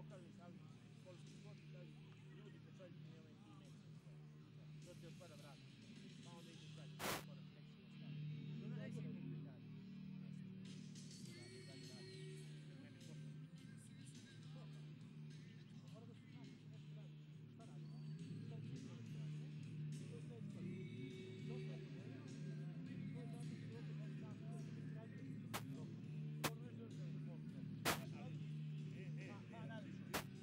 lokalni, ali školski sport, ljudi pošalju mi ime. To ti otvara vrata. Pa onda ideš dalje, skoro treći na stavu. To ne neće komplikati. Dalje radi. Ne bi pošao. Mora da se znaš da nešto radi. Šta radi? Šta je cilj da radi? To je sve izgleda. To je sve izgleda. To je zato što ovdje baš znam da se biti radi. Skoro ne želiš da se pošao. Pa radiš.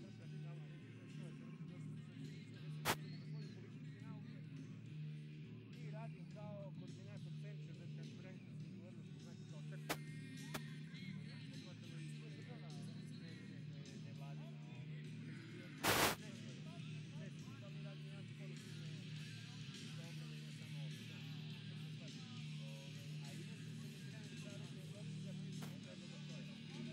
I radim kao koordinator centra za transparentnost i odgovornost, znači kao crta. Ne vladina. To mi radim jedan sporozumne programe, ne samo ovdje. A inače se mi trenutno savjeti u Evropi za pristup treba da stoje.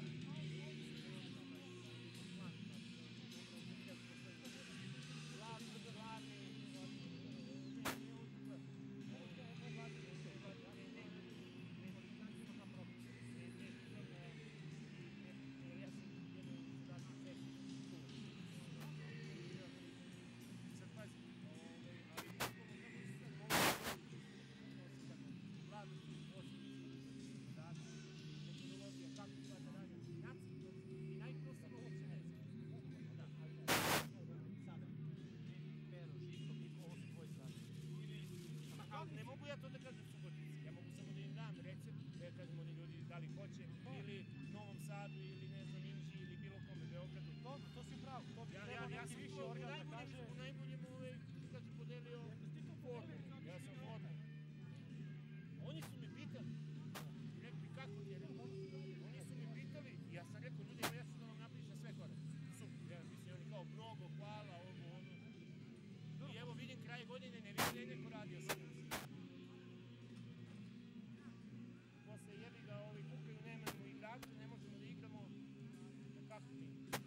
Ne mogu ja to da kažem Subotici, ja mogu samo da im dam recept, da ja kažem oni ljudi da li hoće, ili Novom Sadu, ili ne znam, Inđiji, ili bilo kome, Beogradu. To si pravo, to bi trebao neki više organ da kaže. Ja sam u najboljem kaže, podelio formulu, ja sam formulu. Oni su mi pitali, rekli kako ti je, oni su mi pitali, ja sam rekao ljudima, ja sam da vam napišem sve gore. Super, ja mislim, oni kao mnogo, hvala, ono. I evo vidim kraj godine, ne vidim da je neko radio sa nas. Posle jebi ga ovi kukaju, nemamo igrača, ne možemo da igramo. Kako mi?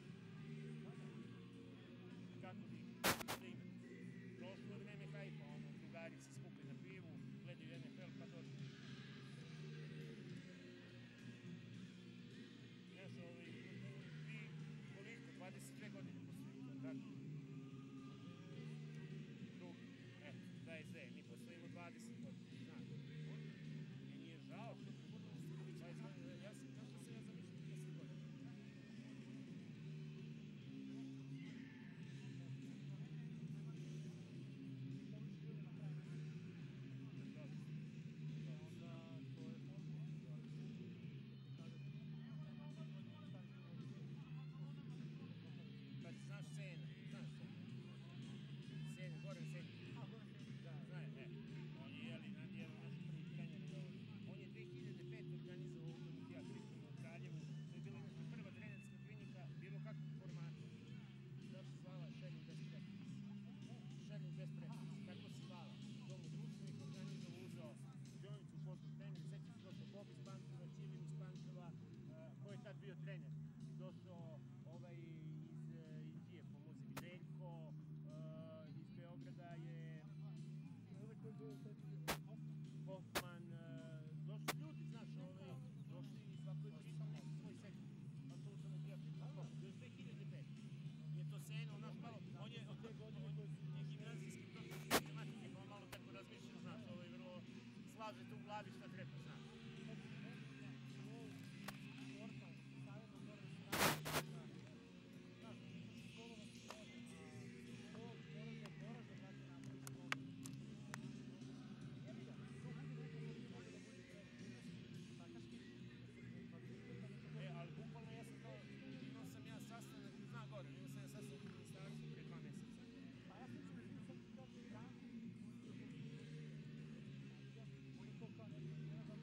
Kako bi igramo? Prošlo vreme hajpa, ono, drugari se skupili na pivu, gledaju NFL pa dođu. Znaš, vi koliko, 22 godine postojite, tako? Da je sve, mi postojimo 20 godina, znaš. Meni je žao što je budemo Stiković, ja sam, kako se ja zamišljam 10 godina? Kad znaš Sena, Sena, Goran Sena. On je jedan naš prvi trener. On je 2005. organizovao ovdje u Teatriku u Kraljevu. To je bila naša prva trenerska klinika, bilo kakvog formata. To se zvala Sharing Best Practice. Sharing Best Practice, tako se zvala. Domu društvenih organizova uzeo Jonicu Foto trener, seća se došao Bob iz Pankova, Ćivin iz Pankova, ko je tad bio trener. Došao iz Indije po muzici Željko, iz Beograda je Hoffman, došli ljudi, znaš, došli i svako je pričao neki svoj sektor. Pa to sam u Teatriku. Još 2005. Je to Sena, naš malo, on je gimnazijski profesor matematike, pa on malo tako razmišlja, znaš, vrlo slažete u glavi šta treba, znaš. Imao sam ja sastanak, zna gore, imao sam ja sastanak u ministarstvu prije 2 mjeseca. Pa ja sam ću da sam ti kako i ranku. Oni to kao nešto,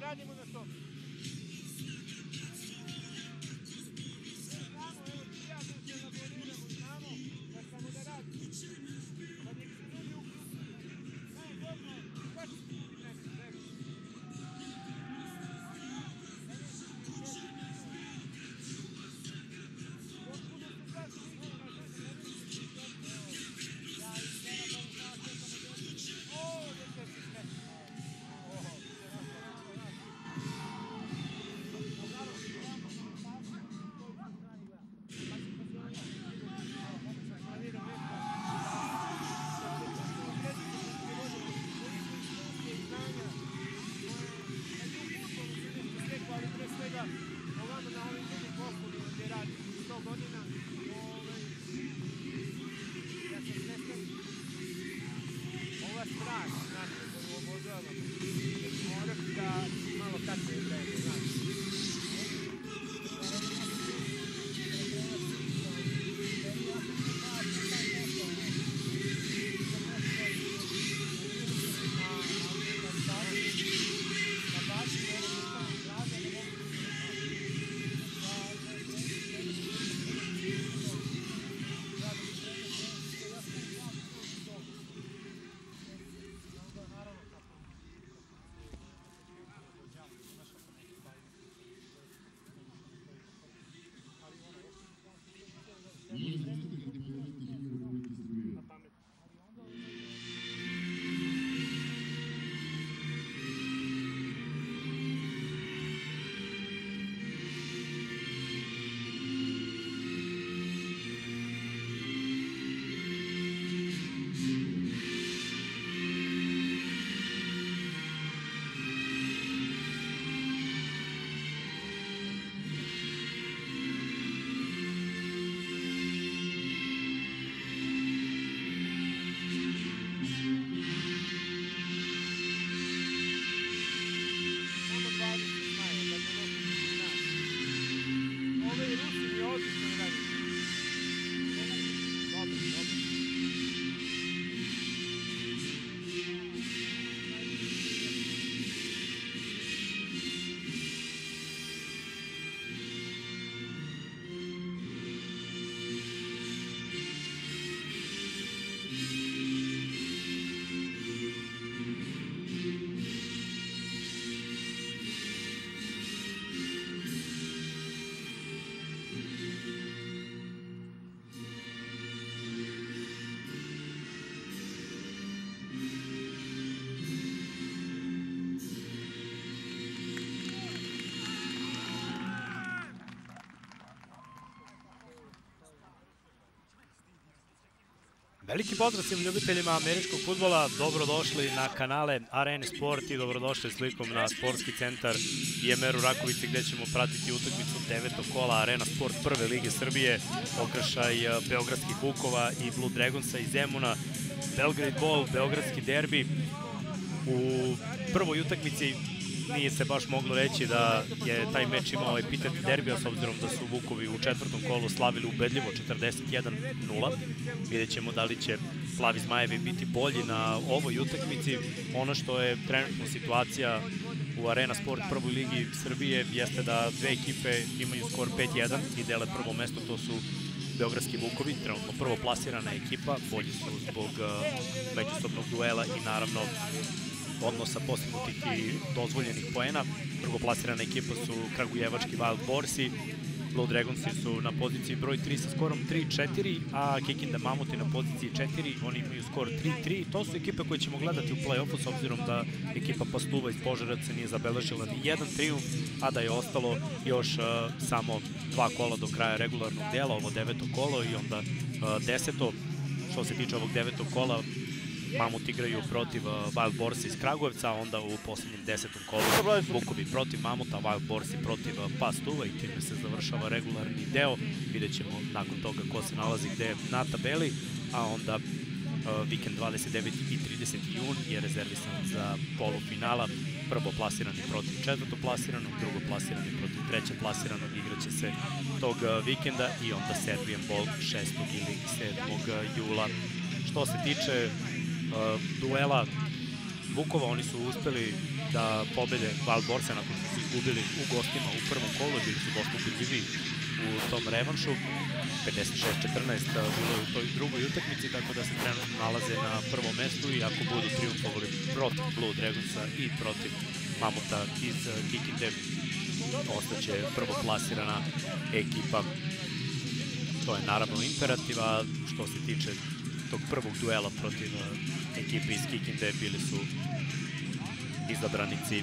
radimo na tome. Znamo, evo, prijatno se laboriramo, znamo da samo da radimo. Pa nek se ljudi uključuju. Dobro, baš ti neki vreme. Ovamo na ovim drugim poslovima gdje radim 100 godina, ja sam svestan, ova stvar, znači, koju obožavamo, moram da malo kasnije gledamo, znači. Veliki pozdrav svim ljubiteljima američkog fudbala, dobrodošli na kanale Arena Sport i dobrodošli slikom na sportski centar IMR u Rakovici gde ćemo pratiti utakmicu 9. kola Arena Sport prve lige Srbije, okršaj beogradskih Vukova i Blue Dragonsa iz Zemuna, Belgrade Ball, beogradski derbi. U prvoj utakmici nije se baš moglo reći da je taj meč imao epitet derbija, s obzirom da su Vukovi u četvrtom kolu slavili ubedljivo 41-0. Vidjet ćemo da li će Plavi Zmajevi biti bolji na ovoj utakmici. Ono što je trenutno situacija u Arena Sport prvoj ligi Srbije jeste da dve ekipe imaju skor 5-1 i dele prvo mesto, to su beogradski Vukovi, trenutno prvo plasirana ekipa, bolji su zbog međusobnog duela i naravno odnosa postignutih i dozvoljenih poena. Drugoplasirana ekipa su kragujevački Wild Borsi, Blue Dragonsi su na poziciji broj 3 sa skorom 3-4, a Kikinda Mamuti na poziciji 4, oni imaju skor 3-3. To su ekipe koje ćemo gledati u play-offu, s obzirom da ekipa Pastuva iz Požarevaca nije zabeležila ni jedan trijumf, a da je ostalo još samo 2 kola do kraja regularnog dela, ovo 9. kolo i onda 10. Što se tiče ovog 9. kola, Mamut igraju protiv Wild Borsi iz Kragujevca, a onda u poslednjem 10. kolu Vukovi protiv Mamuta, Wild Borsi protiv Pastuva i time se završava regularni deo. Vidjet ćemo nakon toga ko se nalazi gde na tabeli, a onda vikend 29. i 30. jun je rezervisan za polufinala. Prvo plasirani protiv četvrtoplasiranog, drugo plasirani protiv treće plasiranog, igraće se tog vikenda i onda Serbian Ball 6. ili 7. jula. Što se tiče duela Vukova. Oni su uspeli da pobede Wild Borse nakon što su izgubili u gostima u prvom kolu, bili su dosta ubedljivi u tom revanšu. 56-14 bilo je u toj drugoj utakmici, tako da se trenutno nalaze na prvom mestu i ako budu triumfovali protiv Blue Dragonsa i protiv Mamuta iz Kikinde, ostaće prvoplasirana ekipa. To je naravno imperativ, a što se tiče tog prvog duela protiv ekipe iz Kikinde, bili su izabranici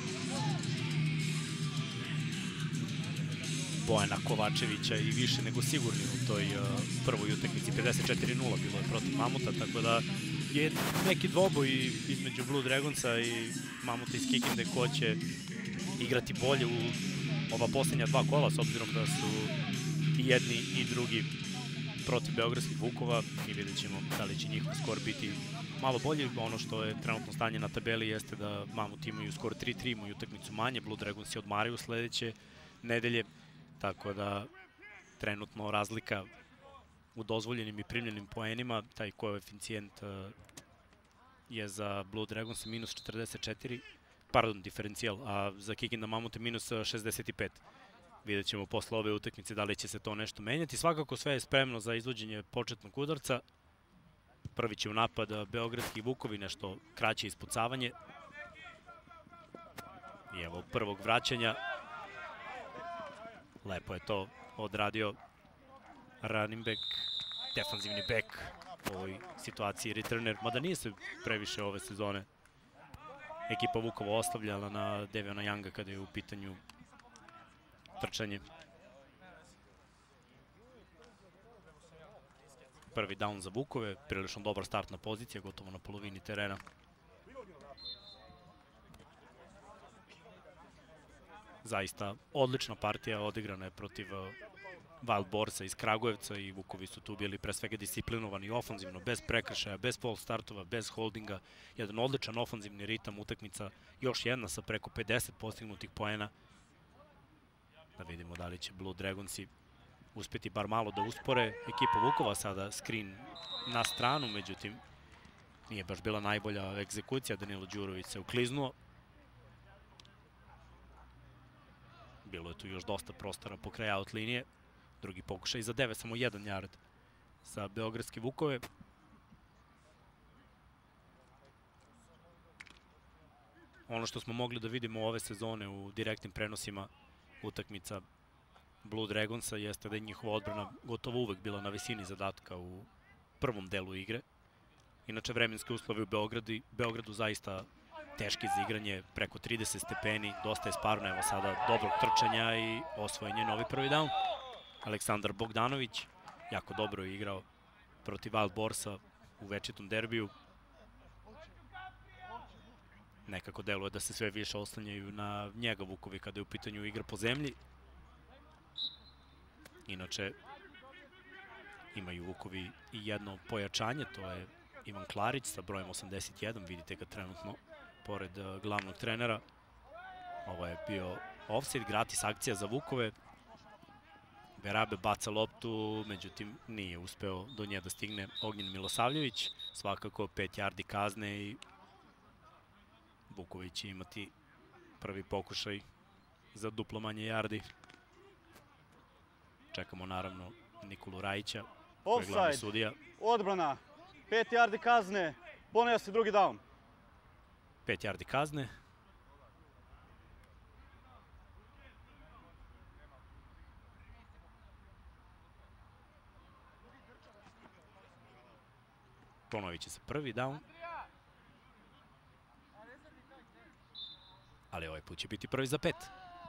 Bojana Kovačevića i više nego sigurni u toj prvoj utakmici. 54-0 bilo je protiv Mamuta, tako da je neki dvoboj između Blue Dragonsa i Mamuta iz Kikinde ko će igrati bolje u ova posljednja dva kola, s obzirom da su i jedni i drugi protiv beogradskih Vukova, i vidjet ćemo da li će njihov skor biti malo bolji. Ono što je trenutno stanje na tabeli jeste da Mamut imaju skor 3-3, imaju utakmicu manje, Blue Dragons je odmaraju sledeće nedelje, tako da trenutno razlika u dozvoljenim i primljenim poenima, taj koeficijent je za Blue Dragons minus 44, pardon, diferencijal, a za Kikinda Mamut je minus 65. Vidjet ćemo posle ove utakmice da li će se to nešto menjati. Svakako sve je spremno za izvođenje početnog udarca. Prvi će u napad beogradski Vukovi, nešto kraće ispucavanje. I evo prvog vraćanja. Lepo je to odradio running back, defanzivni back u ovoj situaciji, returner, mada nije se previše ove sezone ekipa Vukova ostavljala na Deviona Younga kada je u pitanju trčanje. Prvi down za Vukove, prilično dobra startna pozicija, gotovo na polovini terena. Zaista odlična partija odigrana je protiv Wild Borsa iz Kragujevca i Vukovi su tu bili pre svega disciplinovani ofanzivno, bez prekršaja, bez false startova, bez holdinga. Jedan odličan ofanzivni ritam, utakmica još jedna sa preko 50 postignutih poena. Da vidimo da li će Blue Dragonsi uspeti bar malo da uspore ekipu Vukova. Sada screen na stranu, međutim nije baš bila najbolja egzekucija. Danilo Đurović se ukliznuo. Bilo je tu još dosta prostora po kraju out linije. Drugi pokušaj za 9, samo 1 yard za beogradske Vukove. Ono što smo mogli da vidimo ove sezone u direktnim prenosima utakmica Blue Dragonsa jeste da je njihova odbrana gotovo uvek bila na visini zadatka u prvom delu igre. Inače, vremenske uslove u Beogradu zaista teški za igranje, preko 30 stepeni, dosta je sparno, evo sada dobrog trčanja i osvojen je novi prvi down. Aleksandar Bogdanović jako dobro je igrao protiv Wild Borsa u večitom derbiju. Nekako deluje da se sve više oslanjaju na njega Vukovi kada je u pitanju igra po zemlji. Inače, imaju Vukovi i jedno pojačanje, to je Ivan Klarić sa brojem 81, vidite ga trenutno pored glavnog trenera. Ovo je bio offside, gratis akcija za Vukove. Berabe baca loptu, međutim nije uspeo do nje da stigne Ognjen Milosavljević. Svakako 5 yardi kazne i Vukovi će imati prvi pokušaj za duplo manje yardi. Čekamo naravno Nikolu Rajića, koji je glavni sudija. Odbrana, 5 yardi kazne, ponavlja se drugi down. 5 yardi kazne. Ponovit će se prvi down. Ali ovaj put će biti prvi za 5.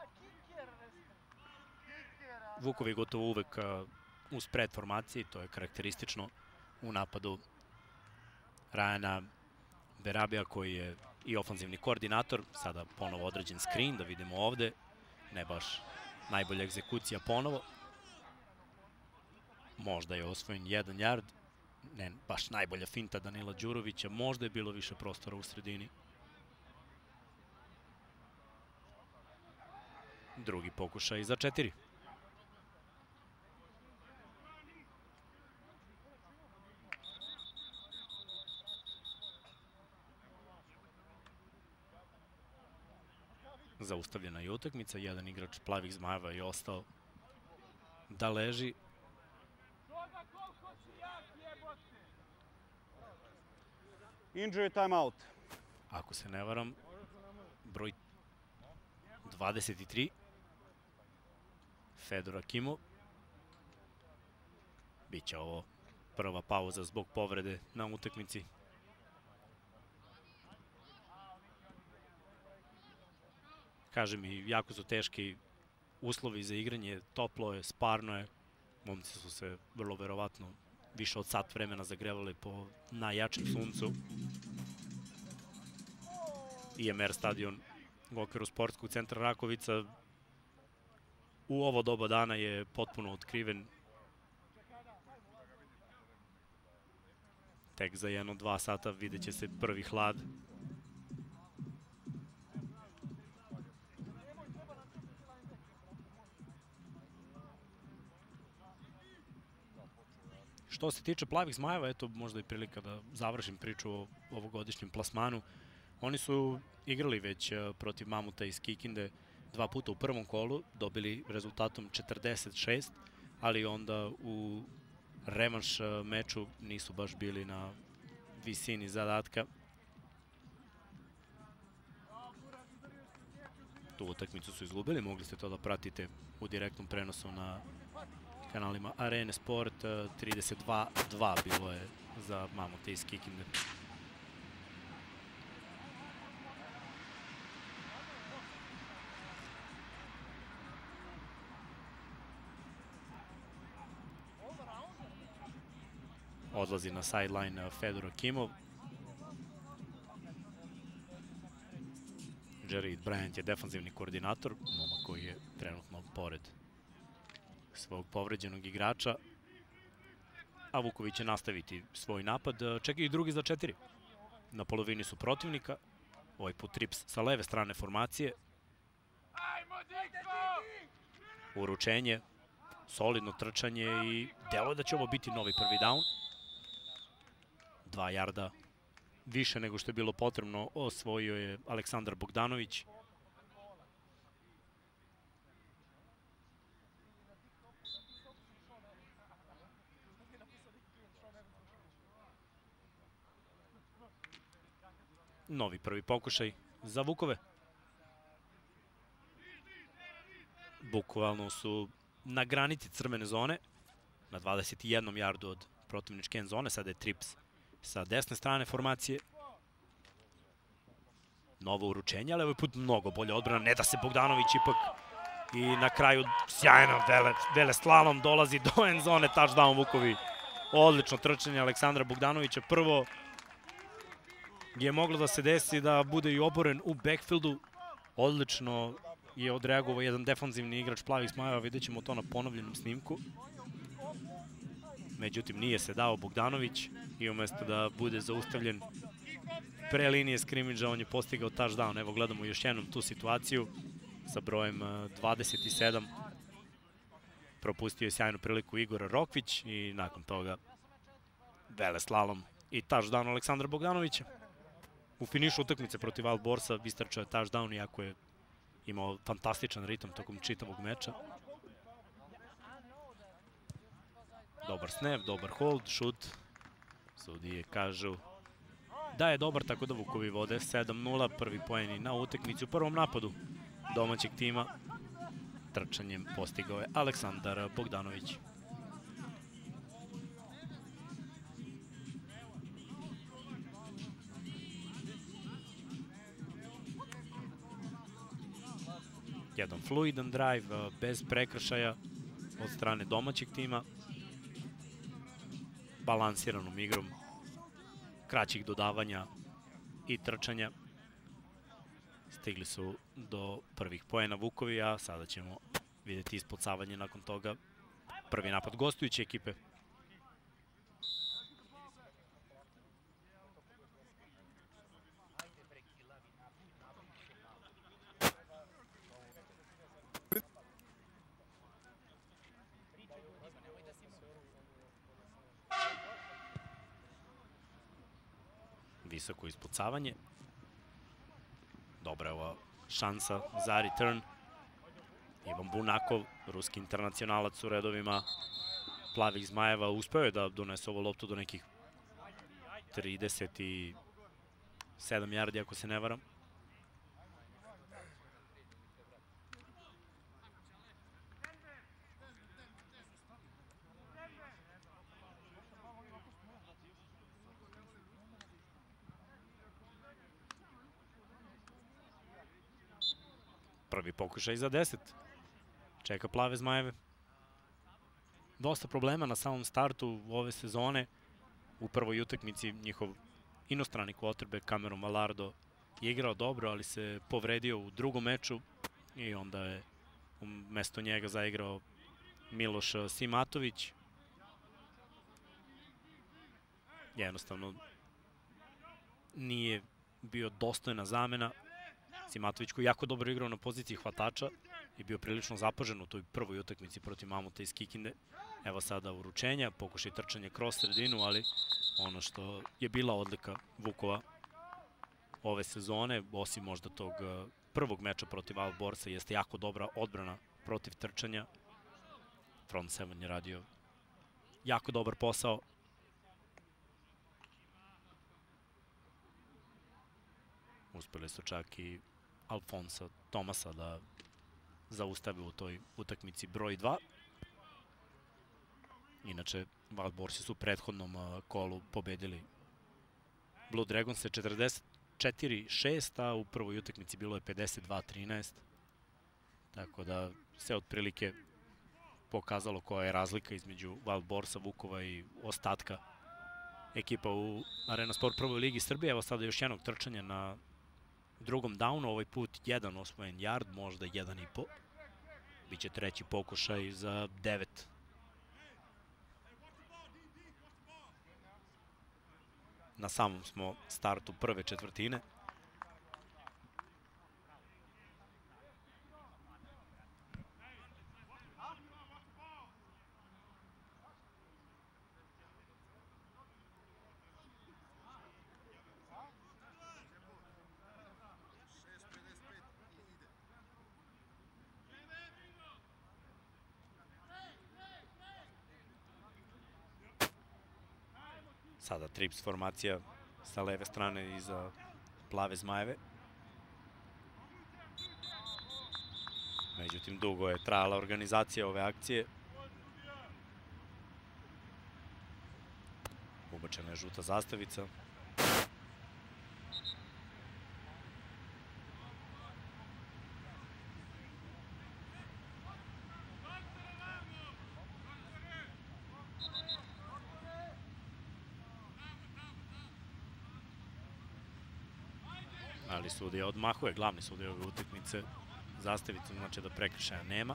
Vukovi gotovo uvek u spread formaciji, to je karakteristično u napadu Rajana Berabija, koji je i ofanzivni koordinator. Sada ponovo određen screen, da vidimo ovde. Ne baš najbolja egzekucija ponovo. Možda je osvojen 1 yard. Ne baš najbolja finta Danila Đurovića. Možda je bilo više prostora u sredini. Drugi pokušaj za 4. Zaustavljena je utakmica, jedan igrač plavih zmajeva je ostao da leži. Injury timeout. Ako se ne varam, broj 23, Fedor Akimov. Biće ovo prva pauza zbog povrede na utakmici. Kažem i jako su teški uslovi za igranje, toplo je, sparno je. Momci su se vrlo verovatno više od sat vremena zagrevali po najjačem suncu. IMR stadion u okviru sportskog centra Rakovica u ovo doba dana je potpuno otkriven. Tek za 1-2 sata vidjet će se prvi hlad. Što se tiče plavih zmajeva, eto možda i prilika da završim priču o ovogodišnjem plasmanu. Oni su igrali već protiv Mamuta iz Kikinde 2 puta u prvom kolu, dobili rezultatom 46, ali onda u revanš meču nisu baš bili na visini zadatka. Tu utakmicu su izgubili, mogli ste to da pratite u direktnom prenosu na kanalima Arene Sport. 32-2 bilo je za Mamuta iz Kikinde. Odlazi na sideline Fedor Akimov. Jerry Bryant je defanzivni koordinator, momak koji je trenutno pored svog povređenog igrača. A Vuković će nastaviti svoj napad. Čekaju i drugi za 4. Na polovini su protivnika. Ovaj put trips sa leve strane formacije. Uručenje, solidno trčanje i delo je da će ovo biti novi prvi down. 2 jarda više nego što je bilo potrebno osvojio je Aleksandar Bogdanović. Novi prvi pokušaj za Vukove. Bukvalno su na granici crvene zone, na 21 jardu od protivničke end zone. Sada je trips sa desne strane formacije. Novo uručenje, ali ovaj put mnogo bolja odbrana. Ne da se Bogdanović ipak i na kraju sjajno vele slalom dolazi do end zone, touchdown Vukovi. Odlično trčanje Aleksandra Bogdanovića. Prvo je moglo da se desi da bude i oboren u backfieldu. Odlično je odreagovao jedan defanzivni igrač plavih zmajeva, vidjet ćemo to na ponovljenom snimku. Međutim, nije se dao Bogdanović i umesto da bude zaustavljen pre linije skrimidža, on je postigao touchdown. Evo gledamo još jednom tu situaciju sa brojem 27. Propustio je sjajnu priliku Igor Rokvić i nakon toga veleslalom i touchdown Aleksandra Bogdanovića. U finišu utakmice protiv Alborsa istrčao je touchdown, iako je imao fantastičan ritam tokom čitavog meča. Dobar snap, dobar hold, šut. Sudije kažu da je dobar, tako da Vukovi vode 7-0. Prvi poeni na utakmici u prvom napadu domaćeg tima. Trčanjem postigao je Aleksandar Bogdanović. Jedan fluidan drive, bez prekršaja od strane domaćeg tima. Balansiranom igrom, kraćih dodavanja i trčanja. Stigli su do prvih poena Vukovi, a sada ćemo vidjeti ispucavanje nakon toga. Prvi napad gostujuće ekipe. Visoko ispucavanje. Dobra je ova šansa za return. Ivan Bunakov, ruski internacionalac u redovima plavih Zmajeva, uspeo je da donese ovu loptu do nekih 37 yardi, ako se ne varam. Prvi pokušaj za 10. Čeka plave Zmajeve. Dosta problema na samom startu ove sezone. U prvoj utakmici njihov inostrani quarterback Cameron Valardo je igrao dobro, ali se povredio u drugom meču i onda je umesto njega zaigrao Miloš Simatović. Jednostavno nije bio dostojna zamena. Simatović koji jako dobro igrao na poziciji hvatača i bio prilično zapažen u toj prvoj utakmici protiv Mamuta iz Kikinde. Evo sada uručenja, pokušaj trčanja kroz sredinu, ali ono što je bila odlika Vukova ove sezone, osim možda tog prvog meča protiv Alborsa, jeste jako dobra odbrana protiv trčanja. Front Seven je radio jako dobar posao. Uspeli su čak i Alfonsa Tomasa da zaustave u toj utakmici broj 2. Inače, Wildborsi su u prethodnom kolu pobedili Blue Dragons 44-6, a u prvoj utakmici bilo je 52-13. Tako da se otprilike pokazalo koja je razlika između Wildborsa, Vukova i ostatka ekipa u Arena Sport prvoj ligi Srbije. Evo sada još jednog trčanja na drugom downu, ovaj put jedan osvojen yard, možda 1,5. Biće treći pokušaj za 9. Na samom smo startu prve četvrtine. Sada trips formacija sa leve strane iza plave Zmajeve. Međutim, dugo je trajala organizacija ove akcije. Ubačena je žuta zastavica. Ali sudija odmahuje, glavni sudija ove utakmice. Zastavica znači da prekršaja nema.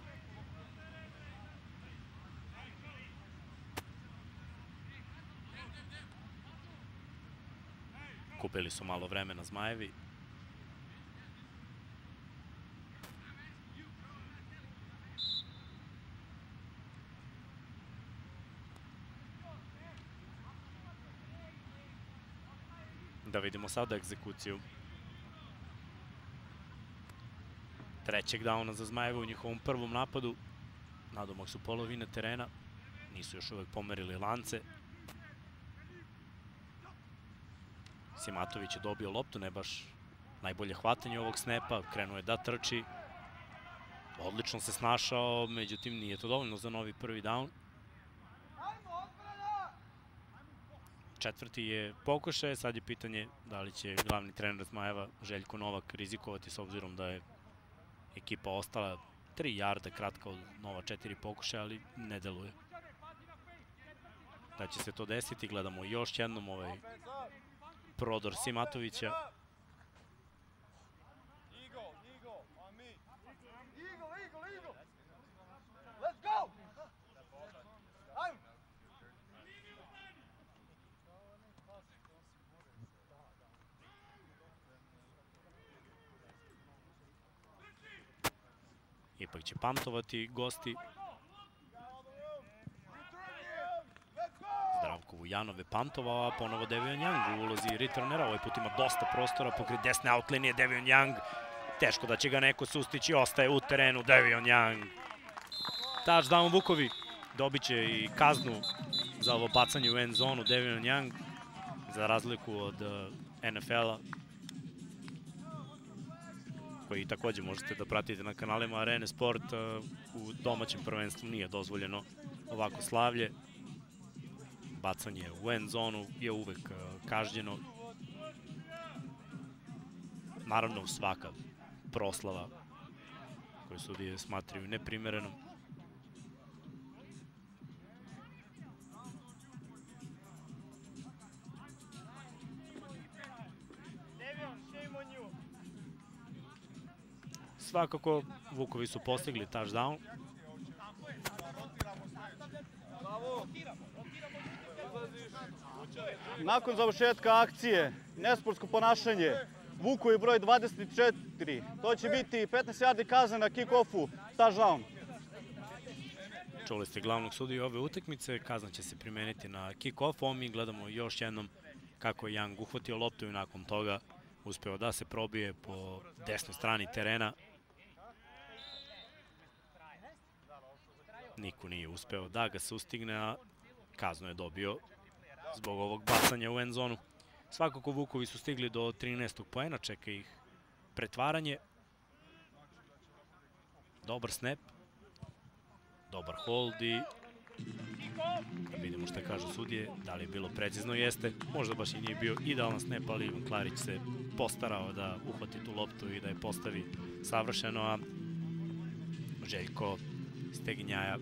Kupili su malo vremena Zmajevi. Da vidimo sada egzekuciju trećeg downa za Zmajeve u njihovom prvom napadu. Nadomak su polovine terena. Nisu još uvek pomerili lance. Simatović je dobio loptu, ne baš najbolje hvatanje ovog snepa. Krenuo je da trči. Odlično se snašao, međutim nije to dovoljno za novi prvi down. Četvrti je pokušaj, sad je pitanje da li će glavni trener Zmajeva Željko Novak rizikovati s obzirom da je ekipa ostala 3 yarda kratka od nova 4 pokušaja, ali ne deluje da će se to desiti. Gledamo još jednom ovaj prodor Simatovića. Ipak će pantovati gosti. Zdravko Vujanov je pantovao, a ponovo Devion Young u ulozi returnera. Ovaj put ima dosta prostora pokraj desne outlinije. Devion Young Teško da će ga neko sustići, ostaje u terenu Devion Young. Touchdown Vukovi, dobit će i kaznu za ovo bacanje u end zonu Devion Young, za razliku od NFL-a, koji takođe možete da pratite na kanalima Arene Sport. U domaćem prvenstvu nije dozvoljeno ovako slavlje. Bacanje u end zonu je uvek kažnjeno. Naravno, svaka proslava koju sudije smatraju neprimerenom. Svakako, Vukovi su postigli touchdown. Nakon završetka akcije, nesportsko ponašanje, Vukovi broj 24. To će biti 15 yardi kazna na kick-offu, touchdown. Čuli ste glavnog sudiju ove utakmice, kazna će se primeniti na kick-off. Mi gledamo još jednom kako je Young uhvatio loptu i nakon toga uspeo da se probije po desnoj strani terena. Niko nije uspeo da ga sustigne, a kaznu je dobio zbog ovog bacanja u end zonu. Svakako Vukovi su stigli do 13. poena, čeka ih pretvaranje. Dobar snap, dobar hold i da vidimo šta kažu sudije, da li je bilo precizno, jeste. Možda baš i nije bio idealan snap, ali Ivan Klarić se postarao da uhvati tu loptu i da je postavi savršeno, a Željko Steginjaja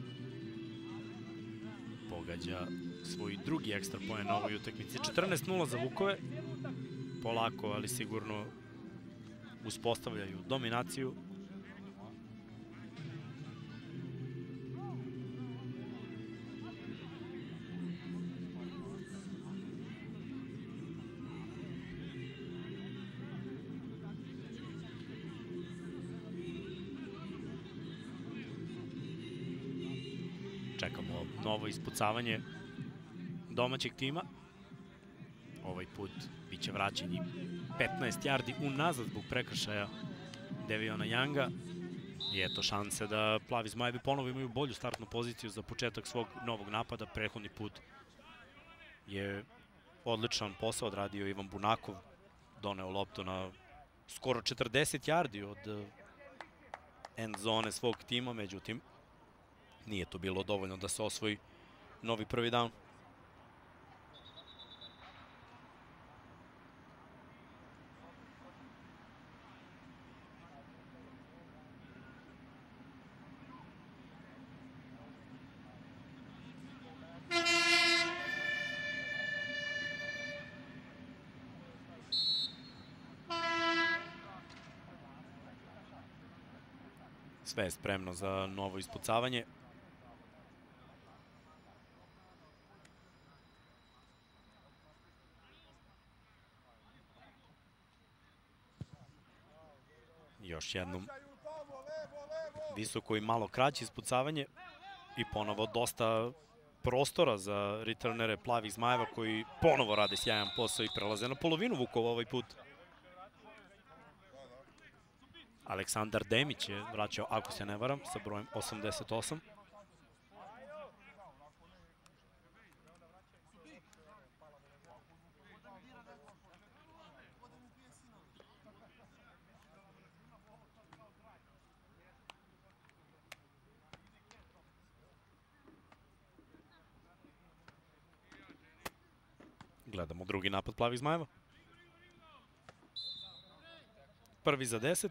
pogađa svoj drugi ekstra poen na ovoj utakmici. 14:0 za Vukove. Polako, ali sigurno uspostavljaju dominaciju. Čekamo novo ispucavanje domaćeg tima. Ovaj put biće vraćeni 15 yardi unazad zbog prekršaja Deviona Younga. I eto šanse da plavi zmajevi ponovo imaju bolju startnu poziciju za početak svog novog napada. Prethodni put je odličan posao odradio Ivan Bunakov. Doneo loptu na skoro 40 yardi od end zone svog tima, međutim nije to bilo dovoljno da se osvoji novi prvi down. Sve je spremno za novo ispucavanje. Još jednom visoko i malo kraće ispucavanje i ponovo dosta prostora za returnere plavih zmajeva koji ponovo rade sjajan posao i prelaze na polovinu Vukova ovaj put. Aleksandar Demić je vraćao, ako se ne varam, sa brojem 88. Gledamo drugi napad plavih zmajeva. Prvi za 10.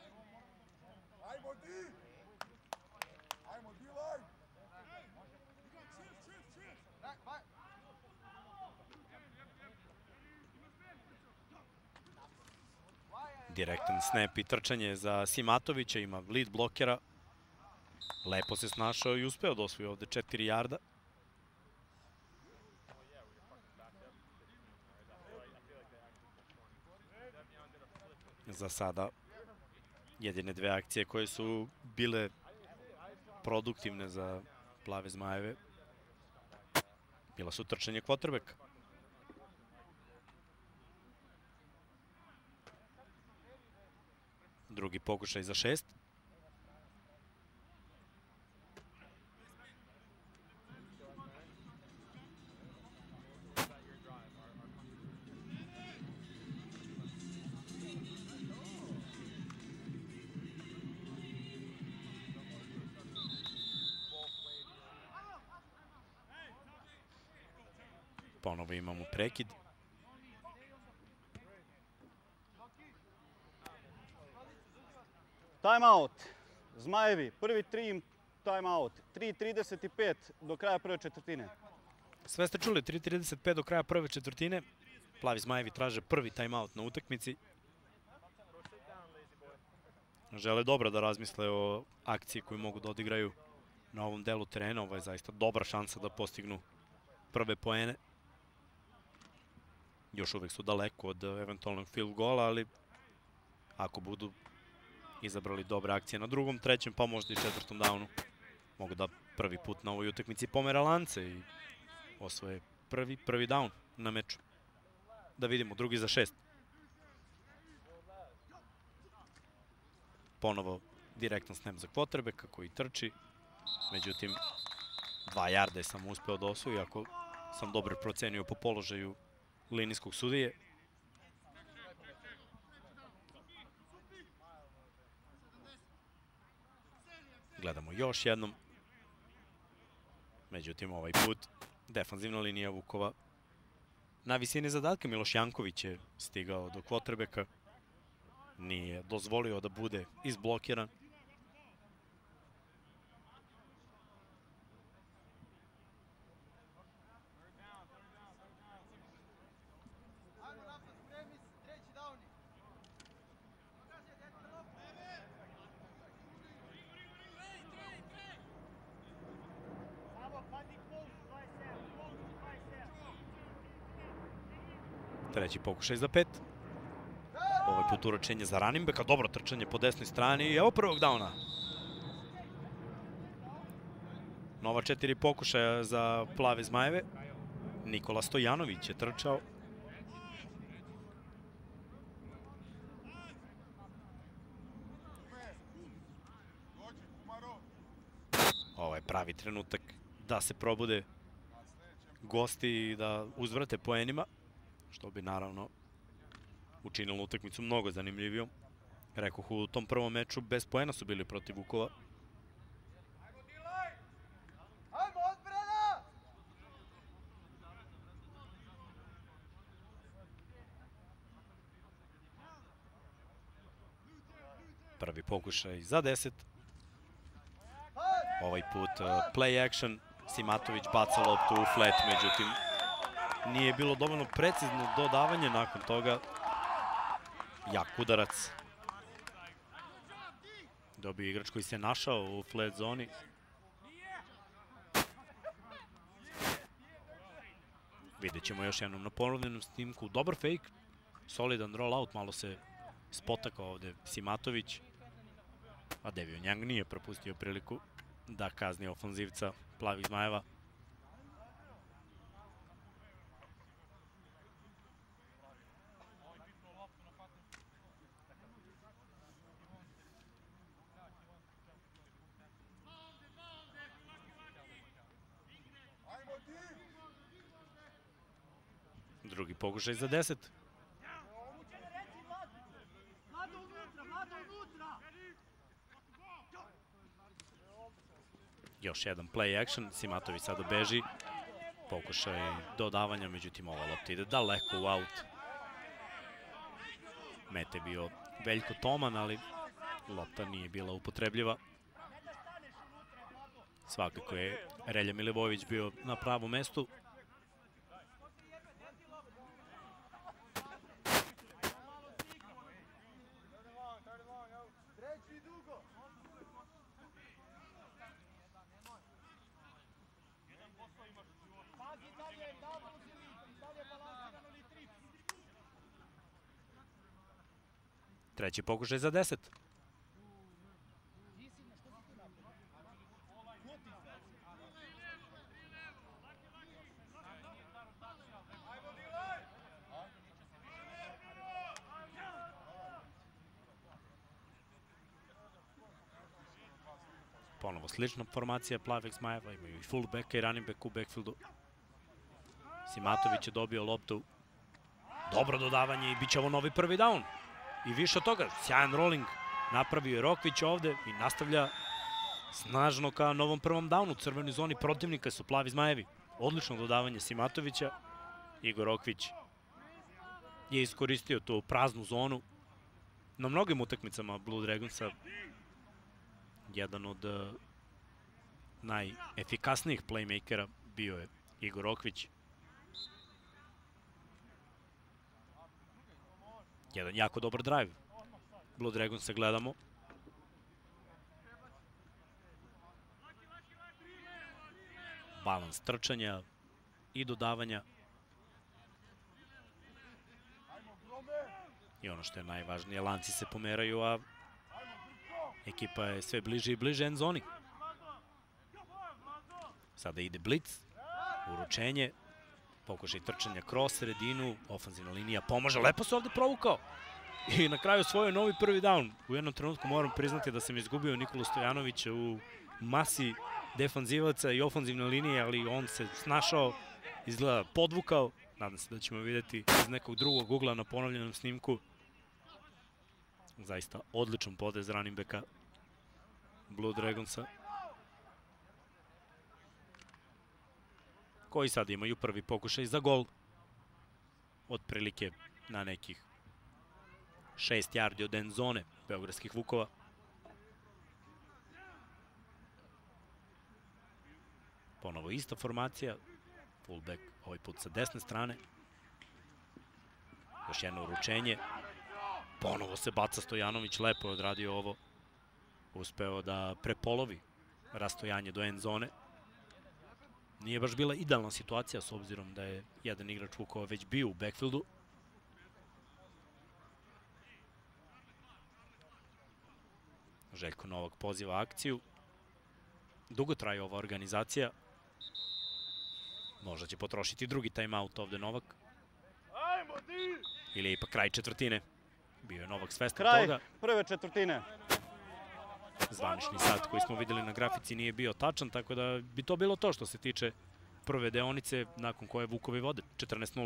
Direktan snap i trčanje za Simatovića, ima lead blokera. Lepo se snašao i uspeo da osvoji ovde 4 yarda. Za sada jedine dve akcije koje su bile produktivne za plave zmajeve bila su trčanje kvotrbeka. Drugi pokušaj za 6. Ponovo imamo prekid. Time out. Zmajevi, prvi 3 time out. 3:35 do kraja prve četvrtine. Sve ste čuli, 3:35 do kraja prve četvrtine. Plavi Zmajevi traže prvi time out na utakmici. Žele dobro da razmisle o akciji koju mogu da odigraju na ovom delu terena. Ovo je zaista dobra šansa da postignu prve poene. Još uvek su daleko od eventualnog field gola, ali ako budu izabrali dobre akcije na drugom, trećem, pa možda i četvrtom downu, mogu da prvi put na ovoj utakmici pomera lance i osvoje prvi down na meču. Da vidimo, drugi za 6. Ponovo direktan snap za quarterbacka koji trči. Međutim, 2 yarda je samo uspeo da osvoji, ako sam dobro procenio po položaju linijskog sudije. Gledamo još jednom. Međutim, ovaj put defanzivna linija Vukova na visini zadatka. Miloš Janković je stigao do quarterbacka. Nije dozvolio da bude izblokiran. Treći pokušaj za 5. Ovaj put uračenje za running backa. Dobro trčanje po desnoj strani i evo prvog downa. Nova 4 pokušaja za plave Zmajeve. Nikola Stojanović je trčao. Ovo je pravi trenutak da se probude gosti i da uzvrate poenima, što bi naravno učinilo utakmicu mnogo zanimljivijom. Rekoh, u tom prvom meču bez poena su bili protiv Vukova. Prvi pokušaj za 10. Ovaj put play action. Simatović baca loptu u flat, međutim nije bilo dovoljno precizno dodavanje nakon toga. Jak udarac. Dobio igrač koji se našao u flat zoni. Vidjet ćemo još jednom na ponovljenom snimku. Dobar fake, solidan rollout, malo se spotakao ovde Simatović. A Devio Njang nije propustio priliku da kazni ofanzivca plavih Zmajeva. Drugi pokušaj za 10. Još jedan play action, Simatović sada beži. Pokušaj dodavanja, međutim ova lopta ide daleko u out. Mete je bio Veljko Toman, ali lopta nije bila upotrebljiva. Svakako je Relja Milivojević bio na pravom mestu. Treći pokušaj za 10. Ponovo slična formacija plavih zmajeva, imaju i fullbacka i running back u backfieldu. Simatović je dobio loptu. Dobro dodavanje i bit će ovo novi prvi down. I više od toga, sjajan rolling napravio je Rokvić ovde i nastavlja snažno ka novom prvom downu. U crvenoj zoni protivnika su plavi zmajevi. Odlično dodavanje Simatovića. Igor Rokvić je iskoristio tu praznu zonu. Na mnogim utakmicama Blue Dragonsa jedan od najefikasnijih playmakera bio je Igor Rokvić. Jedan jako dobar drive. Blue Dragonsa gledamo. Balans trčanja i dodavanja. I ono što je najvažnije, lanci se pomeraju, a ekipa je sve bliže i bliže end zoni. Sada ide blitz, uručenje, pokušaj trčanja kroz sredinu, ofanzivna linija pomaže, lepo se ovde provukao. I na kraju osvojio novi prvi down. U jednom trenutku moram priznati da sam izgubio Nikolu Stojanovića u masi defanzivaca i ofanzivne linije, ali on se snašao, izgleda podvukao. Nadam se da ćemo vidjeti iz nekog drugog ugla na ponovljenom snimku. Zaista odličan potez running backa Blue Dragonsa, koji sad imaju prvi pokušaj za gol. Otprilike na nekih 6 yardi od end zone beogradskih Vukova. Ponovo ista formacija. Fullback ovaj put sa desne strane. Još jedno uručenje. Ponovo se baca Stojanović, lepo je odradio ovo. Uspeo da prepolovi rastojanje do end zone. Nije baš bila idealna situacija s obzirom da je jedan igrač Vukova već bio u backfieldu. Željko Novak poziva akciju. Dugo traje ova organizacija. Možda će potrošiti drugi timeout ovde Novak. Ili je ipak kraj četvrtine. Bio je Novak svestan toga. Kraj prve četvrtine. Zvanični sat koji smo videli na grafici nije bio tačan, tako da bi to bilo to što se tiče prve deonice, nakon koje Vukovi vode 14-0.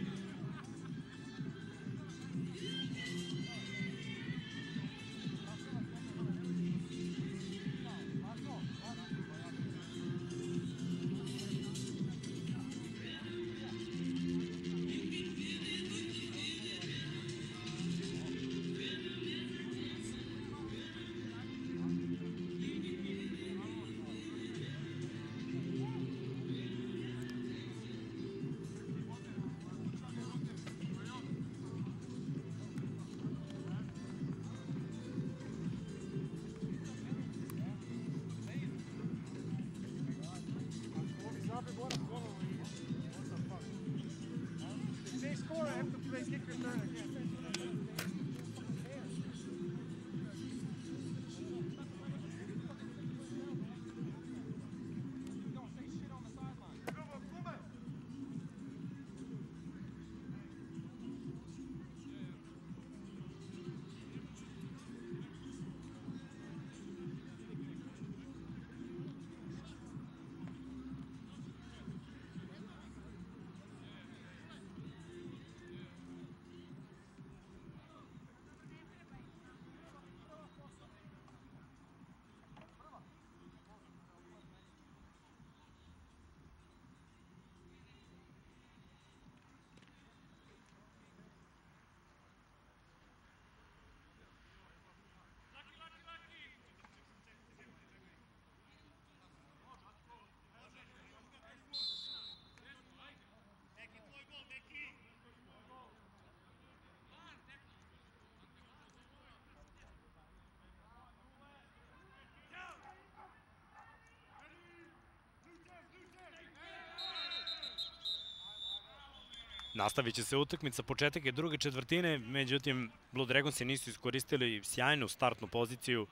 Nastavit će se utakmica, početak je druge četvrtine, međutim Blue Dragonsi nisu iskoristili sjajnu startnu poziciju.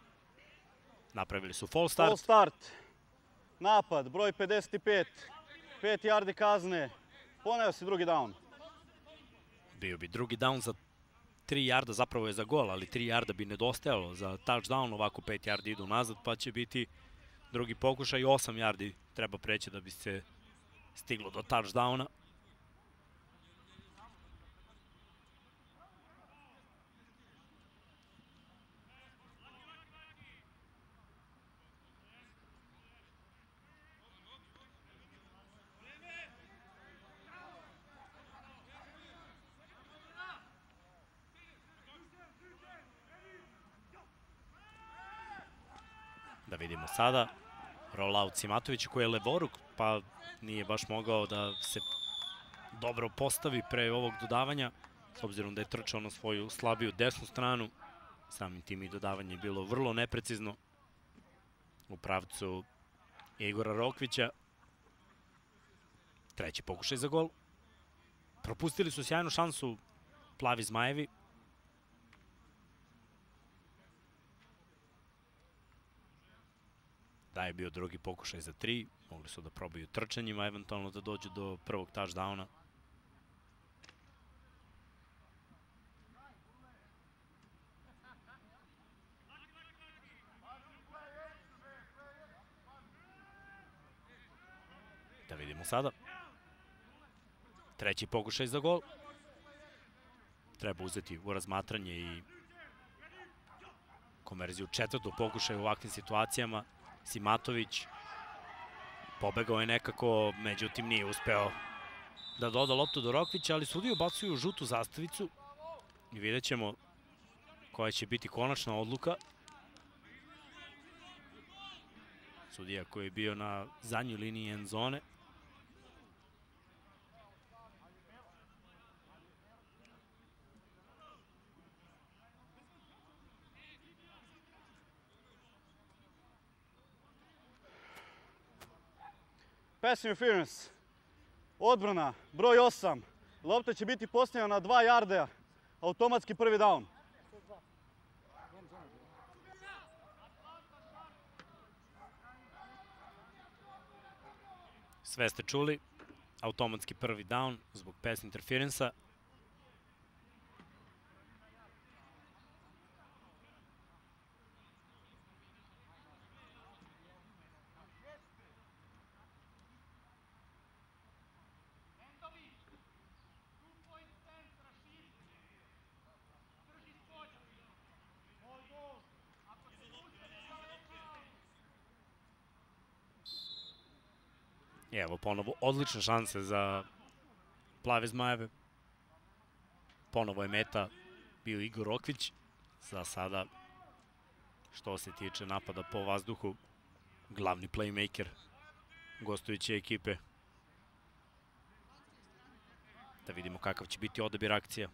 Napravili su false start. False start. Napad, broj 55. 5 yardi kazne. Poneo se drugi down. Bio bi drugi down za 3 yarda, zapravo je za gol, ali 3 yarda bi nedostajalo za touchdown. Ovako 5 yardi idu nazad, pa će biti Drugi pokušaj, 8 yardi treba preći da bi se stiglo do touchdowna. Da vidimo sada rollout Simatovića koji je levoruk, pa nije baš mogao da se dobro postavi pre ovog dodavanja, s obzirom da je trčao na svoju slabiju desnu stranu. Samim tim i dodavanje je bilo vrlo neprecizno u pravcu Igora Rokvića. Treći pokušaj za gol. Propustili su sjajnu šansu plavi zmajevi. Da je bio drugi pokušaj za 3. Mogli su da probaju trčanjima, eventualno da dođu do prvog touchdowna. Da vidimo sada. Treći pokušaj za gol. Treba uzeti u razmatranje i konverziju četvrtog pokušaja u ovakvim situacijama. Simatović pobegao je nekako, međutim nije uspeo da doda loptu do Rokvića, ali sudije ubacuju žutu zastavicu i vidjet ćemo koja će biti konačna odluka. Sudija koji je bio na zadnjoj liniji end zone. Pass interference. Odbrana, broj 8. Lopta će biti postavljena na 2 yarda. Automatski prvi down. Sve ste čuli. Automatski prvi down zbog pass interferensa. I evo ponovo odlične šanse za plave zmajeve. Ponovo je meta bio Igor Rokvić. Za sada, što se tiče napada po vazduhu, glavni playmaker gostujuće ekipe. Da vidimo kakav će biti odabir akcija.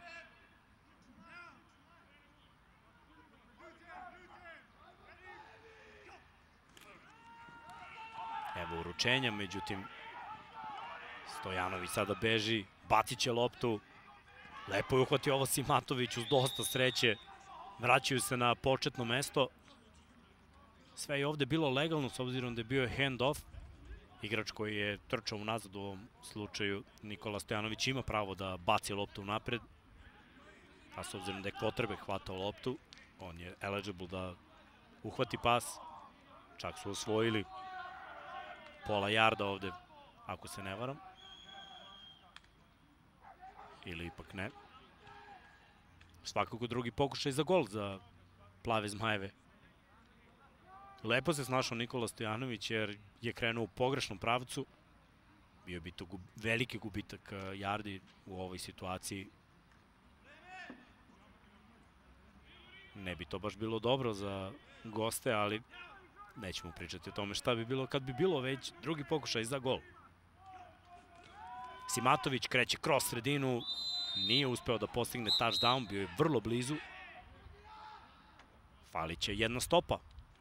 Evo uručenja, međutim Stojanović sada beži, bacit će loptu. Lepo je uhvatio ovo Simatović uz dosta sreće. Vraćaju se na početno mesto. Sve je ovde bilo legalno s obzirom da je bio hand off. Igrač koji je trčao unazad u ovom slučaju, Nikola Stojanović, ima pravo da baci loptu unapred. A s obzirom da je potrebe hvatao loptu, on je eligible da uhvati pas. Čak su osvojili pola jarda ovde, ako se ne varam. Ili ipak ne. Svakako drugi pokušaj za gol za plave zmajeve. Lepo se snašao Nikola Stojanović jer je krenuo u pogrešnom pravcu. Bio bi to veliki gubitak jardi u ovoj situaciji. Ne bi to baš bilo dobro za goste, ali nećemo pričati o tome šta bi bilo kad bi bilo već drugi pokušaj za gol. Simatović kreće kroz sredinu, nije uspeo da postigne touchdown, bio je vrlo blizu. Falit će jedna stopa.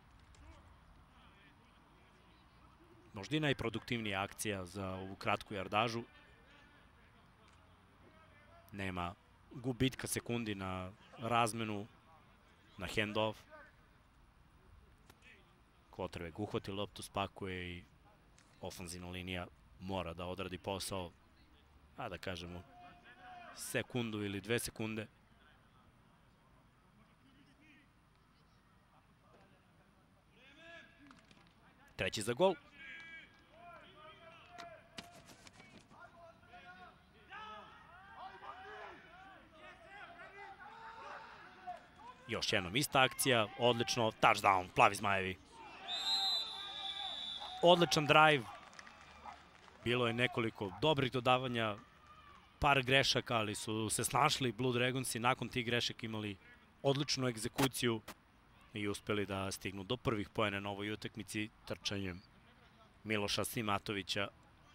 Možda i najproduktivnija akcija za ovu kratku jardažu. Nema gubitka sekundi na razmenu, na hand-off. Quarterback uhvati loptu, spakuje i ofanzivna linija mora da odradi posao, a da kažemo sekundu ili 2 sekunde. Treći za gol. Još jednom ista akcija, odlično, touchdown, plavi zmajevi. Odličan drive. Bilo je nekoliko dobrih dodavanja, par grešaka, ali su se snašli Blue Dragonsi, nakon tih grešaka imali odličnu egzekuciju i uspeli da stignu do prvih poena na ovoj utakmici trčanjem Miloša Simatovića.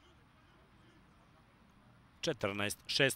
14-6.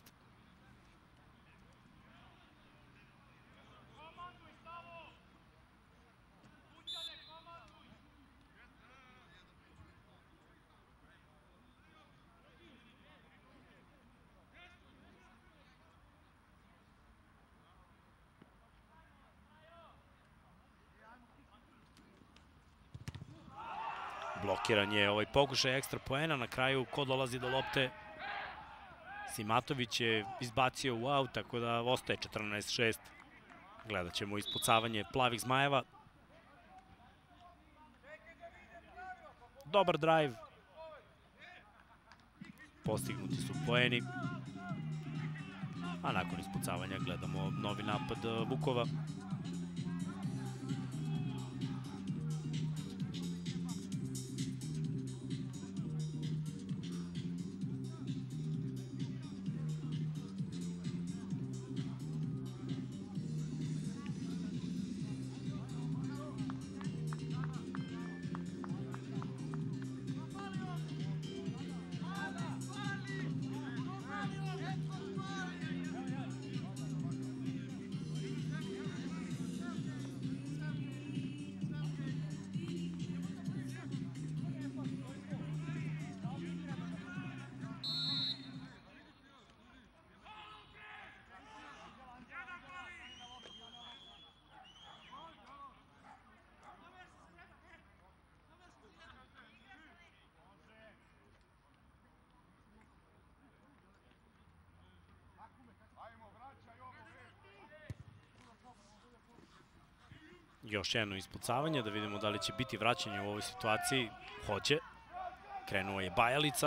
Blokiran je ovaj pokušaj ekstra poena, na kraju ko dolazi do lopte? Simatović je izbacio u aut, tako da ostaje 14-6. Gledat ćemo ispucavanje plavih zmajeva. Dobar drive. Postignuti su poeni. A nakon ispucavanja gledamo novi napad Vukova. Još jedno ispucavanje, da vidimo da li će biti vraćanje u ovoj situaciji. Hoće. Krenuo je Bajalica.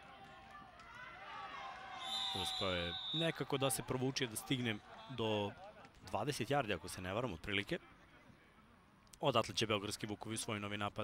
Uspeo je nekako da se provuče, da stigne do 20 yardi, ako se ne varam, otprilike. Odatle će beogradski Vukovi svoj novi napad.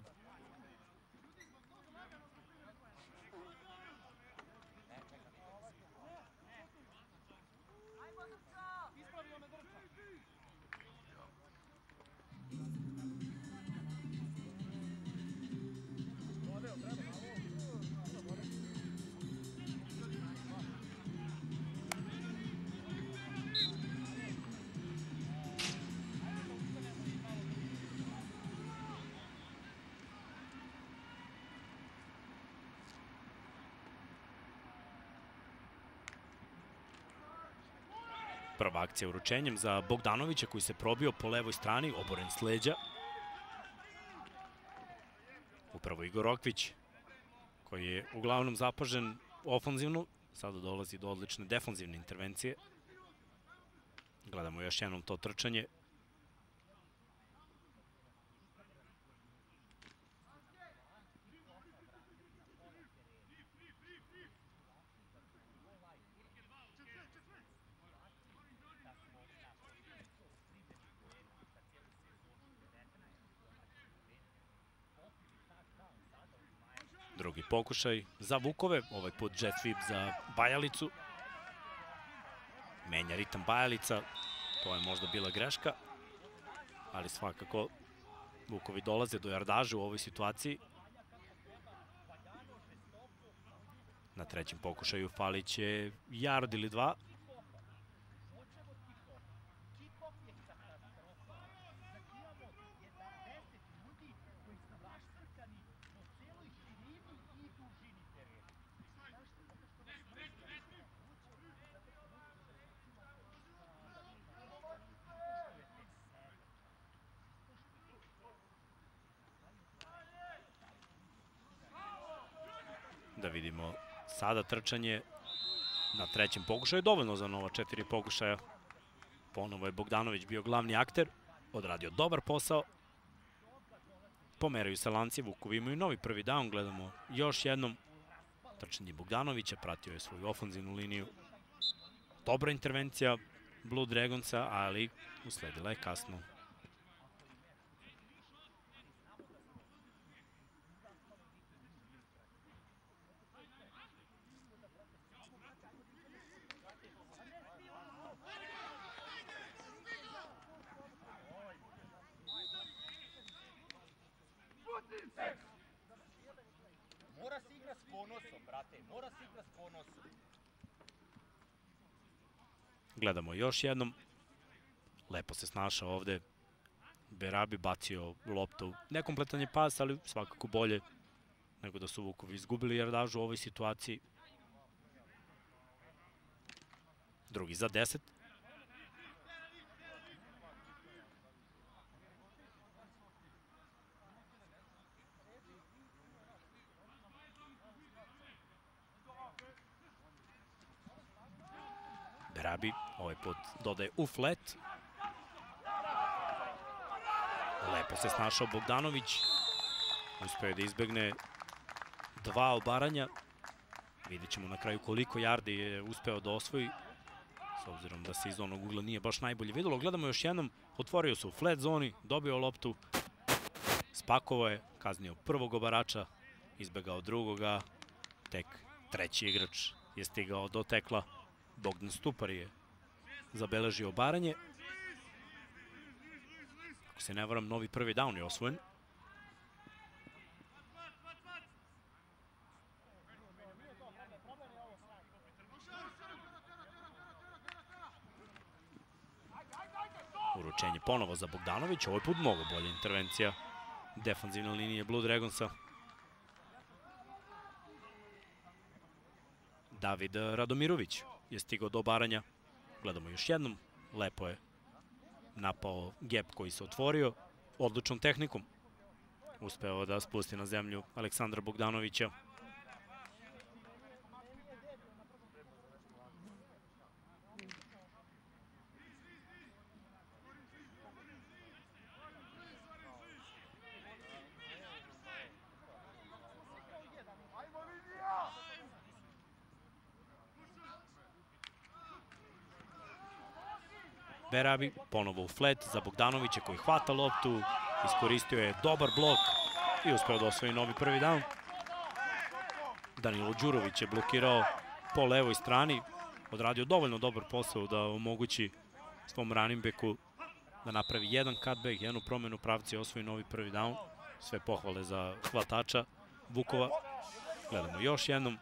Prva akcija uručenjem za Bogdanovića koji se probio po levoj strani, oboren s leđa. Upravo Igor Okvić koji je uglavnom zapažen ofanzivno, sada dolazi do odlične defanzivne intervencije. Gledamo još jednom to trčanje. Drugi pokušaj za Vukove, ovaj put jet sweep za Bajalicu. Menja ritam Bajalica, to je možda bila greška, ali svakako Vukovi dolaze do jardaže u ovoj situaciji. Na trećem pokušaju falit će yard ili dva. Da vidimo sada trčanje na trećem pokušaju, dovoljno za nova 4 pokušaja. Ponovo je Bogdanović bio glavni akter, odradio dobar posao. Pomeraju se lanci, Vukovi imaju novi prvi down, gledamo još jednom trčanje Bogdanovića, pratio je svoju ofanzivnu liniju. Dobra intervencija Blue Dragonsa, ali usledila je kasno. Mora se igra s ponosom, brate, mora se igra s ponosom. Gledamo još jednom. Lepo se snašao ovde. Berabi bacio loptu. Nekompletan je pas, ali svakako bolje nego da su Vukovi izgubili jardažu u ovoj situaciji. Drugi za 10. Berabi ovaj put dodaje u flat. Lepo se snašao Bogdanović. Uspeo je da izbegne 2 obaranja. Vidjet ćemo na kraju koliko yardi je uspeo da osvoji. S obzirom da se iz onog ugla nije baš najbolje videlo. Gledamo još jednom. Otvorio se u flat zoni, dobio loptu. Spakovao je, kaznio prvog obarača, izbegao drugoga. Tek treći igrač je stigao do tekla. Bogdan Stupar je zabeležio obaranje. Ako se ne varam, novi prvi down je osvojen. Uručenje ponovo za Bogdanović. Ovaj put mnogo bolja intervencija defanzivne linije Blue Dragonsa. David Radomirović je stigao do obaranja. Gledamo još jednom. Lepo je napao gap koji se otvorio. Odličnom tehnikom uspeo da spusti na zemlju Aleksandra Bogdanovića. Berabi ponovo u flat za Bogdanovića koji hvata loptu, iskoristio je dobar blok i uspeo da osvoji novi prvi down. Danilo Đurović je blokirao po levoj strani, odradio dovoljno dobar posao da omogući svom running backu da napravi jedan cutback, jednu promenu pravca i osvoji novi prvi down. Sve pohvale za hvatača Vukova. Gledamo još jednom.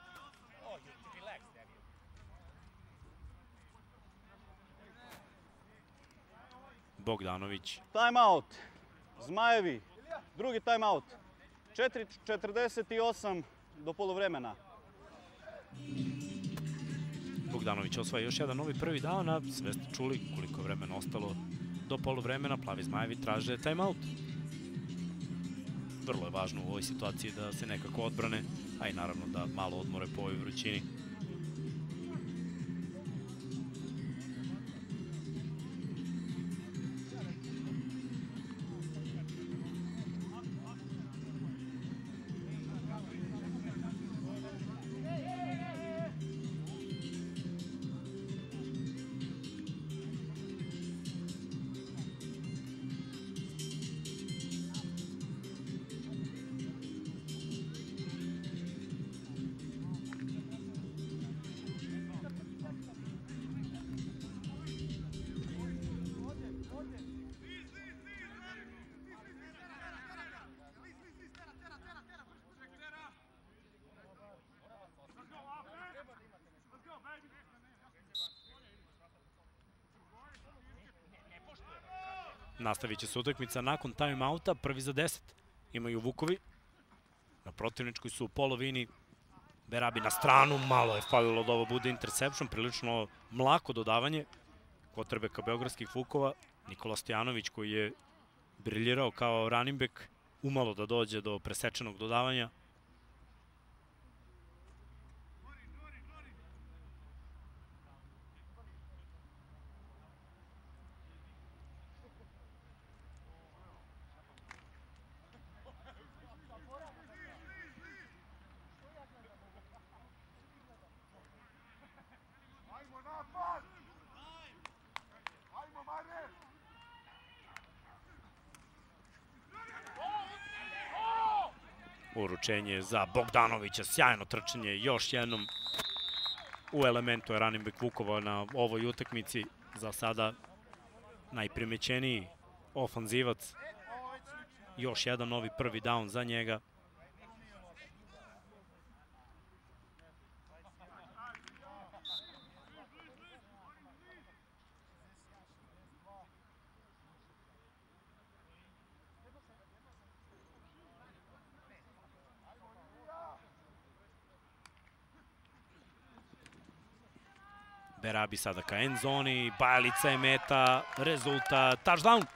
Bogdanović. Timeout. Zmajevi. Drugi timeout. 4:48 do poluvremena. Bogdanović osvaja još jedan novi prvi down, a sve ste čuli koliko je vremena ostalo do poluvremena. Plavi Zmajevi traže timeout. Vrlo je važno u ovoj situaciji da se nekako odbrane, a i naravno da malo odmore po ovoj vrućini. Nastavit će se utakmica nakon timeouta, prvi za 10. Imaju Vukovi. Na protivničkoj su u polovini. Berabi na stranu, malo je falilo da ovo bude interception, prilično mlako dodavanje kvotrbeka beogradskih Vukova. Nikola Stojanović koji je briljirao kao running back, umalo da dođe do presečenog dodavanja. Uručenje za Bogdanovića, sjajno trčanje, još jednom u elementu je running back Vukova na ovoj utakmici. Za sada najprimećeniji ofanzivac. Još jedan novi prvi down za njega. Berabi sada ka end zoni, Bajalica je meta, rezultat, touchdown!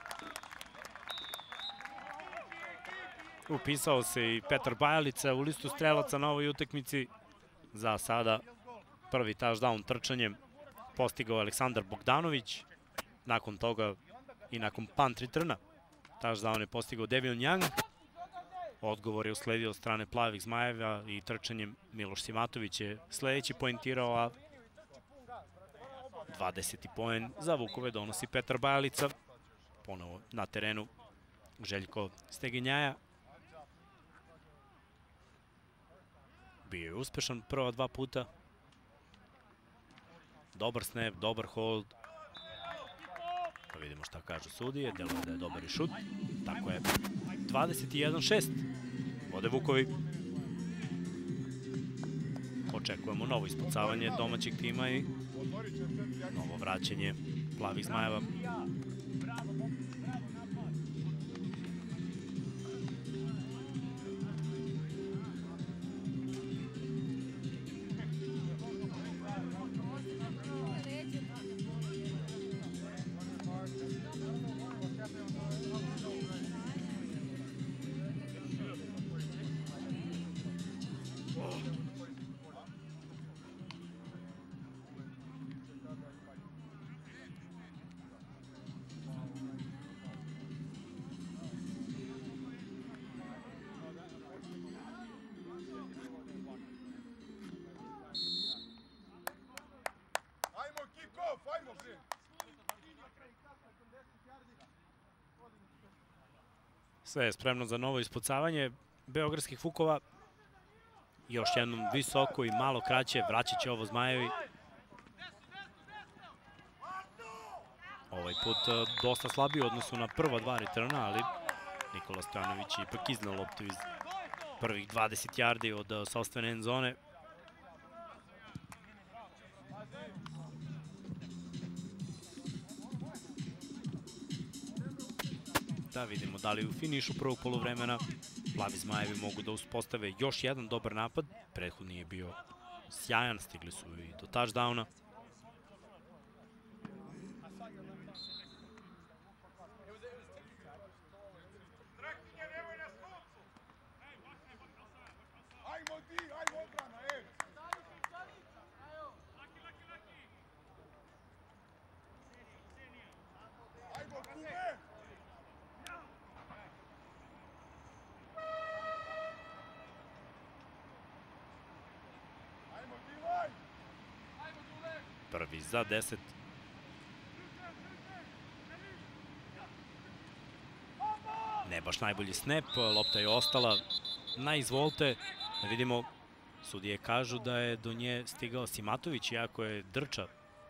Upisao se i Petar Bajalica u listu strelaca na ovoj utakmici. Za sada prvi touchdown trčanjem postigao Aleksandar Bogdanović. Nakon toga i nakon punt returna touchdown je postigao Devion Young. Odgovor je usledio od strane Plavih Zmajeva i trčanjem Miloš Simatović je sledeći poentirao, a 20. poen za Vukove donosi Petar Bajalica. Ponovo na terenu Željko Stegenjaja. Bio je uspešan prva dva puta. Dobar snap, dobar hold. Pa vidimo šta kažu sudije. Deluje da je dobar i šut. Tako je. 21-6. Vode Vukovi. Očekujemo novo ispucavanje domaćeg tima i novo vraćanje Plavih Zmajeva. Sve je spremno za novo ispucavanje beogradskih Vukova. Još jednom visoko i malo kraće, vraćat će ovo Zmajevi. Ovaj put dosta slabiji u odnosu na prva dva returna, ali Nikola Stojanović je ipak iznao loptu iz prvih 20 yardi od sopstvene end zone. Da vidimo da li u finišu prvog poluvremena Plavi Zmajevi mogu da uspostave još jedan dobar napad. Prethodni je bio sjajan, stigli su i do touchdowna. Prvi za 10. Ne baš najbolji snap, lopta je ostala na izvolte. Da vidimo, sudije kažu da je do nje stigao Simatović, iako je Drča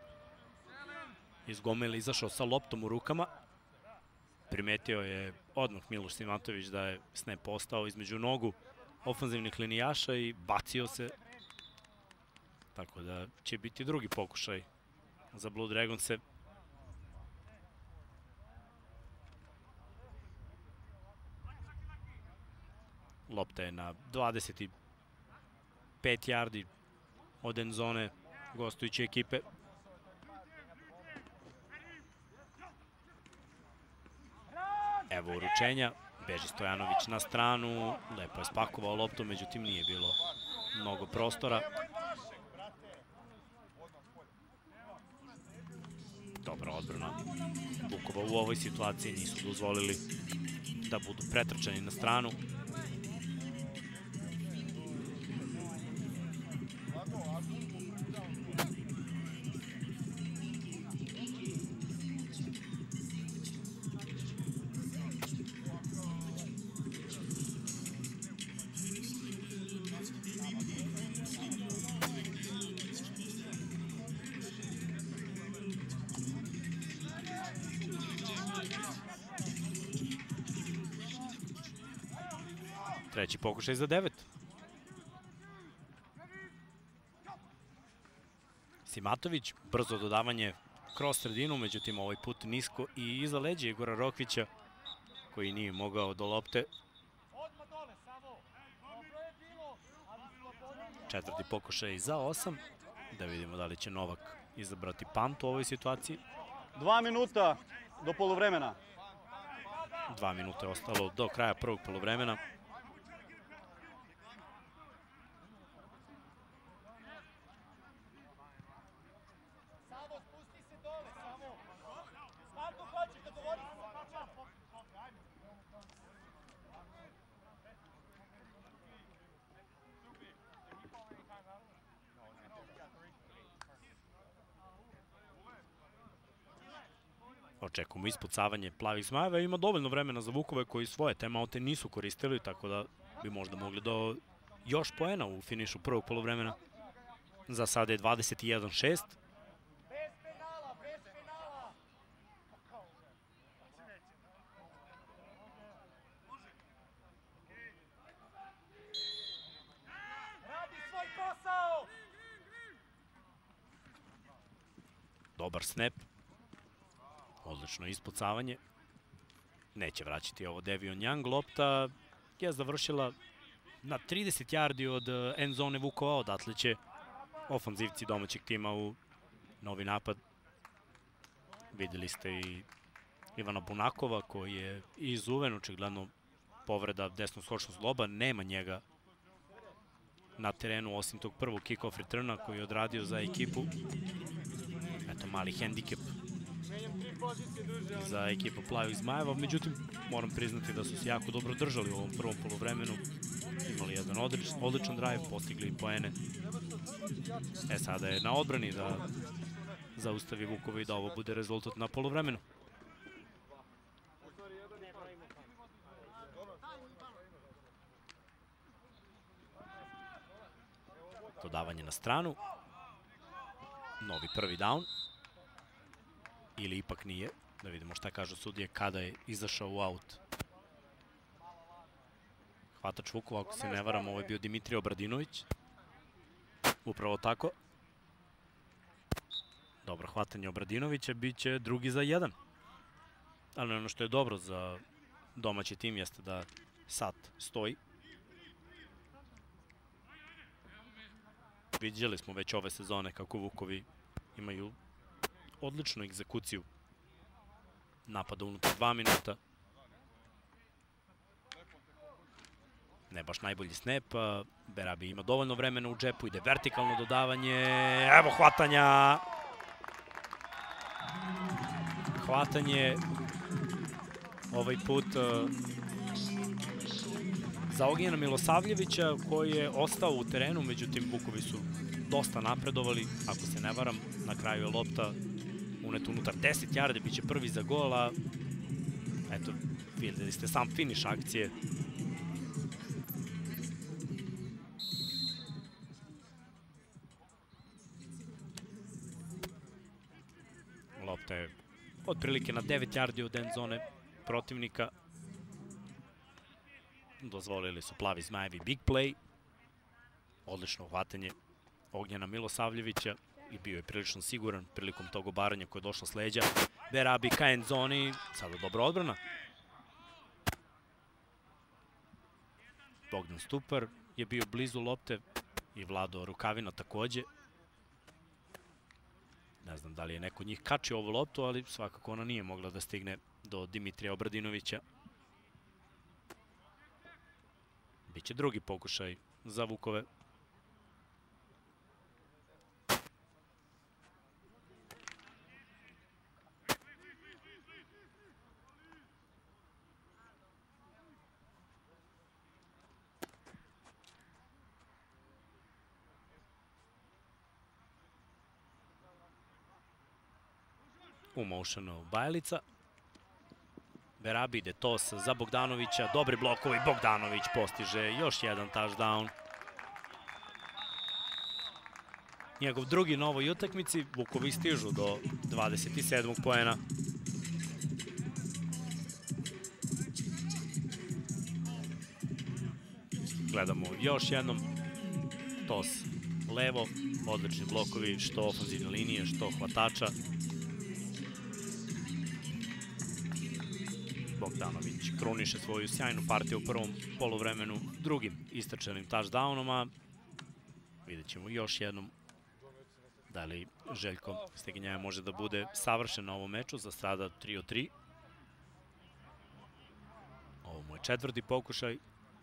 iz gomile izašao sa loptom u rukama. Primetio je odmah Miloš Simatović da je snap ostao između nogu ofanzivnih linijaša i bacio se. Tako da će biti drugi pokušaj za Blue Dragonse. Lopta je na 25 yardi od end zone gostujuće ekipe. Evo uručenja, beži Stojanović na stranu, lepo je spakovao loptu, međutim nije bilo mnogo prostora. Dobra odbrana Vukova u ovoj situaciji, nisu dozvolili da budu pretrčani na stranu. Treći pokušaj za 9. Simatović, brzo dodavanje kroz sredinu, međutim ovaj put nisko i iza leđa Igora Rokvića, koji nije mogao do lopte. Četvrti pokušaj za 8. Da vidimo da li će Novak izabrati punt u ovoj situaciji. 2 minuta do poluvremena. 2 minuta je ostalo do kraja prvog poluvremena. Očekujemo ispucavanje plavih zmajeva. Ima dovoljno vremena za Vukove koji svoje timeoute nisu koristili, tako da bi možda mogli do još poena u finišu prvog poluvremena. Za sada je 21-6. Dobar snap. Odlično ispucavanje. Neće vraćati ovo Devion Young. Lopta je završila na 30 yardi od end zone Vukova. Odatle će ofanzivci domaćeg tima u novi napad. Vidjeli ste i Ivana Bunakova koji je izuven, očigledno povreda desno-skočnog zgloba. Nema njega na terenu osim tog prvog kick-off returna koji je odradio za ekipu. Eto mali hendikep za ekipu plavih zmajeva, međutim moram priznati da su se jako dobro držali u ovom prvom poluvremenu. Imali jedan odličan drive, postigli i poene. Sada je na odbrani da zaustavi Vukova i da ovo bude rezultat na poluvremenu. Dodavanje na stranu. Novi prvi down. Ili ipak nije. Da vidimo šta kažu sudije kada je izašao u aut. Hvatač Vukova, ako se ne varam, ovo je bio Dimitrije Obradinović. Upravo tako. Dobro hvatanje Obradinovića, bit će drugi za 1. Ali ono što je dobro za domaći tim jeste da sat stoji. Vidjeli smo već ove sezone kako Vukovi imaju odličnu egzekuciju napada unutar 2 minuta. Ne baš najbolji snap. Berabi ima dovoljno vremena u džepu, ide vertikalno dodavanje. Evo hvatanja. Hvatanje ovaj put za Ognjena Milosavljevića koji je ostao u terenu, međutim Vukovi su dosta napredovali, ako se ne varam, na kraju je lopta uneta unutar 10 yardi, bit će prvi za gol, a eto, vidjeli ste sam finiš akcije. Lopta je otprilike na 9 yardi od end zone protivnika. Dozvolili su plavi zmajevi big play. Odlično hvatanje Ognjena Milosavljevića i bio je prilično siguran prilikom tog obaranja koje je došlo s leđa. Berabi ka end zoni, sada dobra odbrana. Bogdan Stupar je bio blizu lopte i Vlado Rukavina takođe. Ne znam da li je neko od njih kačio ovu loptu, ali svakako ona nije mogla da stigne do Dimitrija Obradinovića. Biće drugi pokušaj za Vukove. U motionu Bajlica. Berabi ide tos za Bogdanovića, dobri blokovi, Bogdanović postiže još jedan touchdown. Njegov drugi na ovoj utakmici, Vukovi stižu do 27. poena. Gledamo još jednom tos levo, odlični blokovi, što ofanzivne linije, što hvatača. Bogdanović kruniše svoju sjajnu partiju u prvom poluvremenu drugim istrčanim touchdownom, a vidjet ćemo još jednom da li Željko Steginjaja može da bude savršen na ovom meču. Za sada 3 od 3. Ovo mu je 4. pokušaj.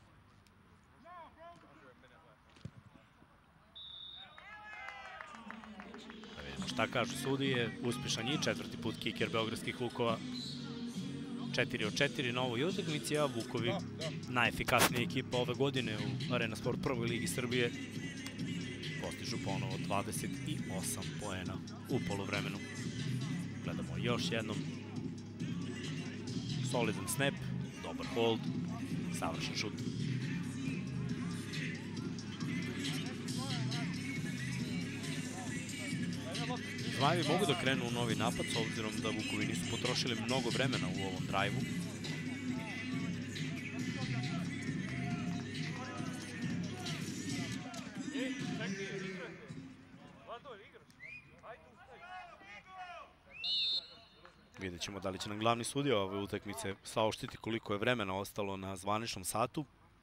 Da vidimo šta kažu sudije. Uspešan je 4. put kiker beogradskih Vukova. 4 od 4 na ovoj utakmici, a Vukovi najefikasnija ekipa ove godine u Arena Sport prvoj ligi Srbije. Postižu ponovo 28 poena u poluvremenu. Gledamo još jednom. Solidan snap, dobar hold, savršen šut. Zmajevi mogu da krenu u novi napad, s obzirom da Vukovi nisu potrošili mnogo vremena u ovom drajvu. Vidjet ćemo da li će nam glavni sudija ove utakmice saopštiti koliko je vremena ostalo na zvaničnom satu.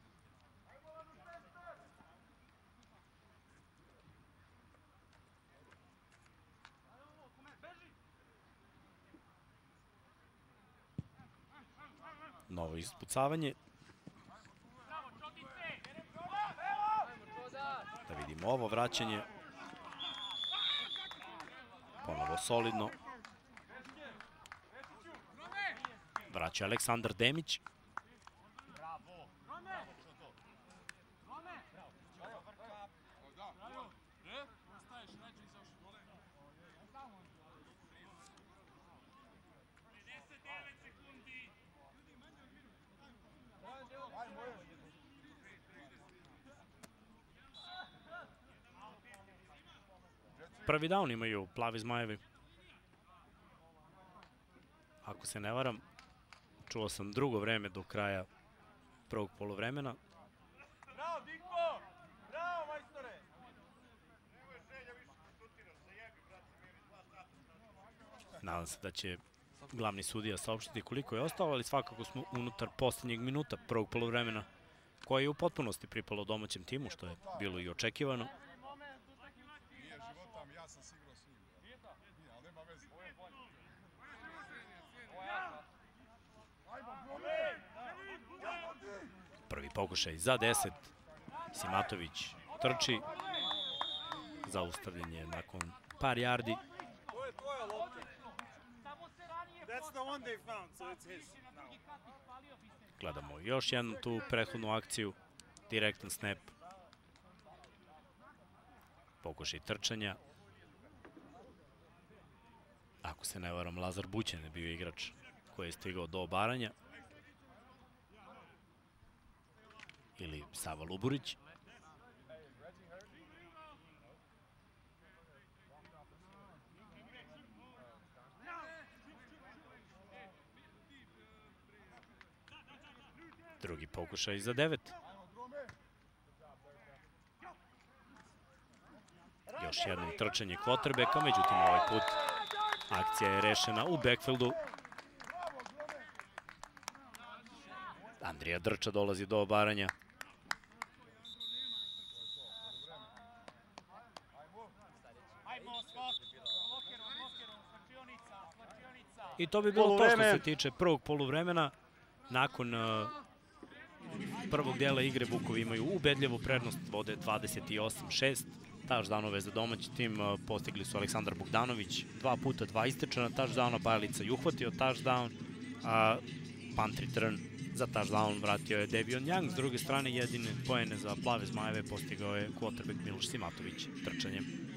Novo ispucavanje. Da vidimo ovo vraćanje. Ponovo solidno. Vraća Aleksandar Demić. Prvi down imaju plavi Zmajevi. Ako se ne varam, čuo sam drugo vreme do kraja prvog poluvremena. Bravo, Diko! Bravo, majstore! Nadam se da će glavni sudija saopštiti koliko je ostalo, ali svakako smo unutar posljednjeg minuta prvog poluvremena, koje je u potpunosti pripalo domaćem timu, što je bilo i očekivano. Prvi pokušaj za 10. Simatović trči. Zaustavljen je nakon par jardi. Gledamo još jednu tu prethodnu akciju. Direktan snap. Pokušaj trčanja. Ako se ne varam, Lazar Bućan je bio igrač koji je stigao do obaranja. Ili Sava Luburić. Drugi pokušaj za 9. Još jednom trčanje kvotrbeka, međutim ovaj put akcija je rešena u backfieldu. Andrija Drča dolazi do obaranja. I to bi bilo to što se tiče prvog poluvremena. Nakon prvog dijela igre Vukovi imaju ubedljivu prednost, vode 28-6. Touchdownove za domaći tim postigli su Aleksandar Bogdanović, 2 puta 2 istečena touchdowna, Bajalica je uhvatio touchdown, a punt return za touchdown vratio je Devion Young. S druge strane, jedine poene za plave Zmajeve postigao je quarterback Miloš Simatović trčanjem.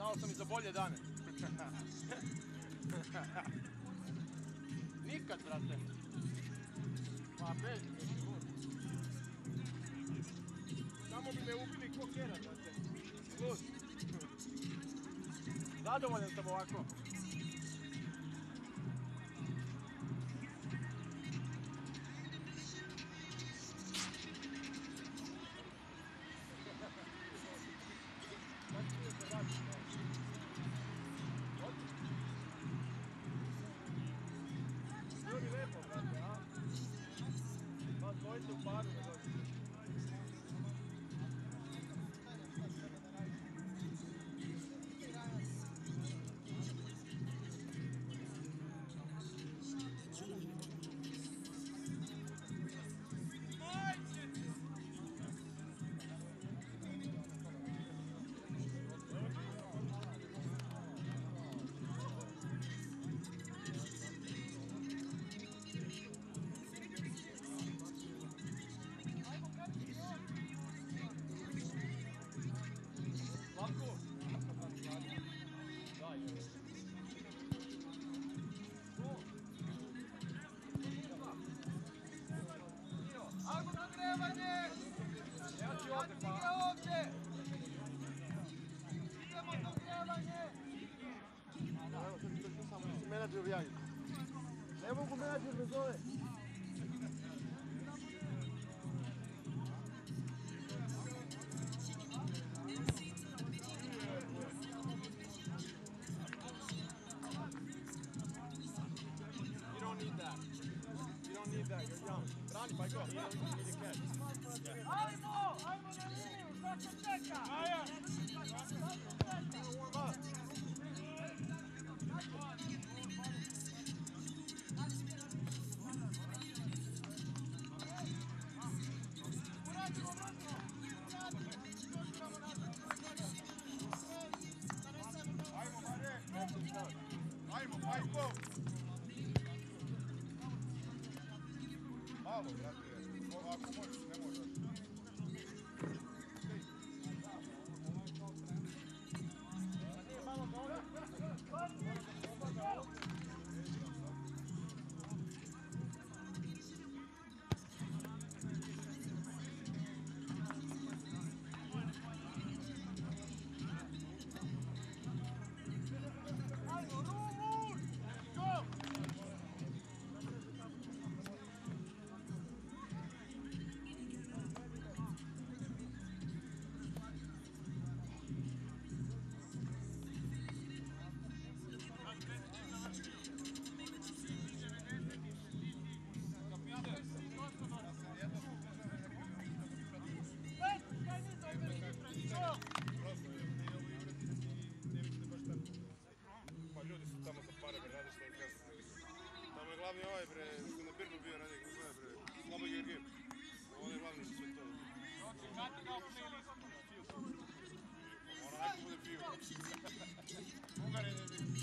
Znao sam i za bolje dane. Nikad, brate. Pa bez, samo bi me ubili ko kjera, brate. Lud. Zadovoljan sam ovako. Ne mogu menadžer bez ove. You don't need that. You don't need that. You're young. Brani, pa go. You don't need a catch. Ajmo na liniju, šta se čeka? Warm up. Ajmo, Pajko! Malo, brate, ako možeš, ne možeš. Glavni ovaj bre, što na Birnu bio ranije, kako zove bre, Slabo Georgijev. On je glavni za sve to. Kati ga opne ili ona neko bude pio. Ugare ne bi.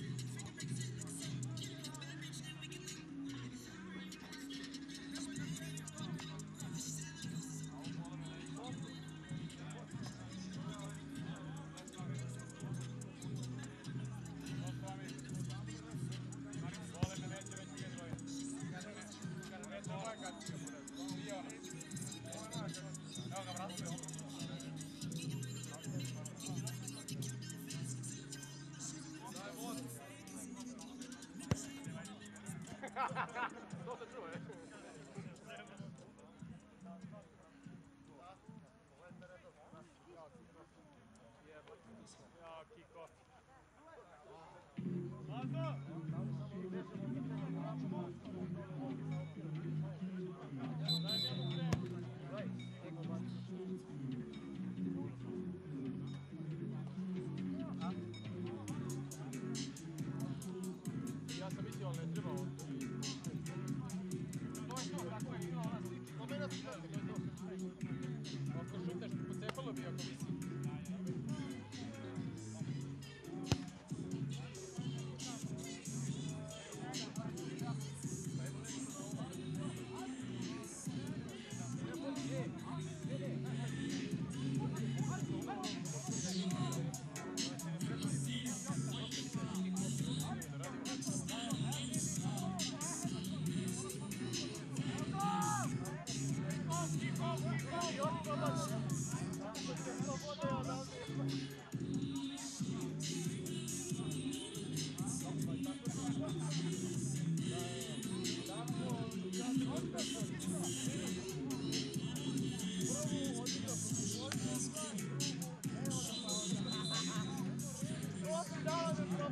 To se čuje. Ja, kiko. Ja sam mislio, ali ne trebao. To je to, tako je, ona sliči. Pomena se to, to je to. Ako šuteš, pocepalo bi ako visi.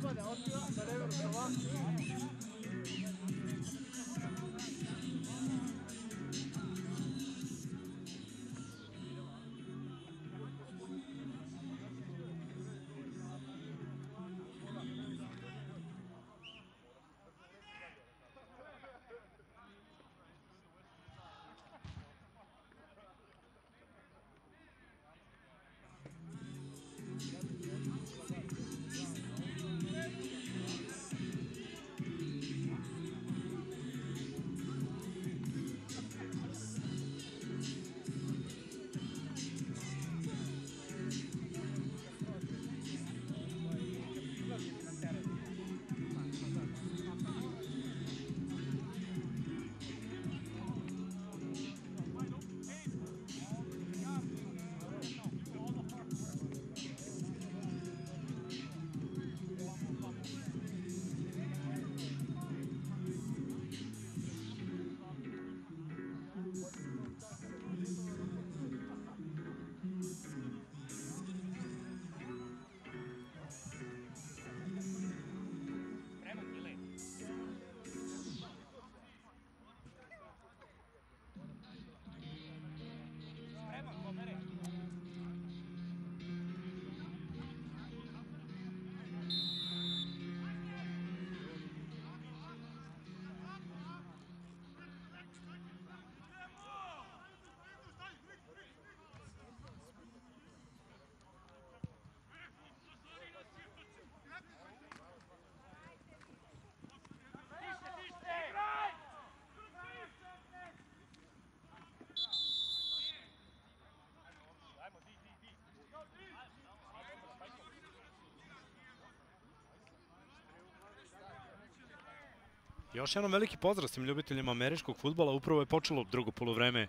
Još jedan veliki pozdrav svim ljubiteljima američkog fudbala. Upravo je počelo drugo poluvreme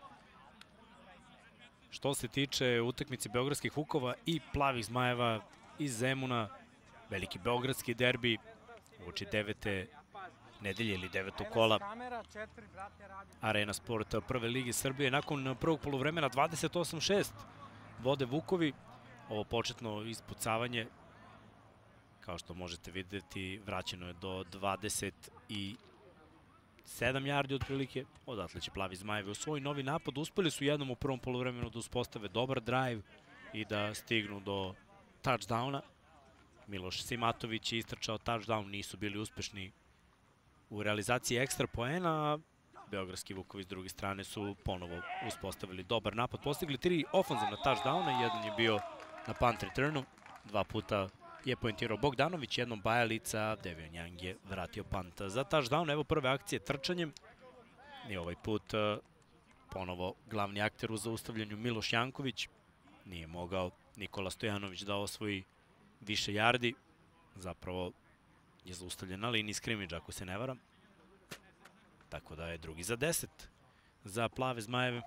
što se tiče utakmice beogradskih Vukova i plavih zmajeva iz Zemuna. Veliki beogradski derbi uoči 9. nedelje ili 9. kola Arena Sport prve lige Srbije. Nakon prvog poluvremena 28-6 vode Vukovi. Ovo početno ispucavanje, kao što možete videti, vraćeno je do 27 yardi otprilike. Odatle će plavi zmajevi u svoj novi napad. Uspeli su jednom u prvom poluvremenu da uspostave dobar drive i da stignu do touchdowna. Miloš Simatović je istrčao touchdown, nisu bili uspešni u realizaciji ekstra poena. Beogradski Vukovi s druge strane su ponovo uspostavili dobar napad. Postigli 3 ofanzivna touchdowna, jedan je bio na punt returnu, 2 puta je poentirao Bogdanović, jednom Bajalica, Devion Young je vratio punt za touchdown. Evo prve akcije trčanjem i ovaj put ponovo glavni akter u zaustavljanju Miloš Janković. Nije mogao Nikola Stojanović da osvoji više yardi, zapravo je zaustavljen na liniji skrimidža ako se ne varam. Tako da je drugi za 10 za plave zmajeve.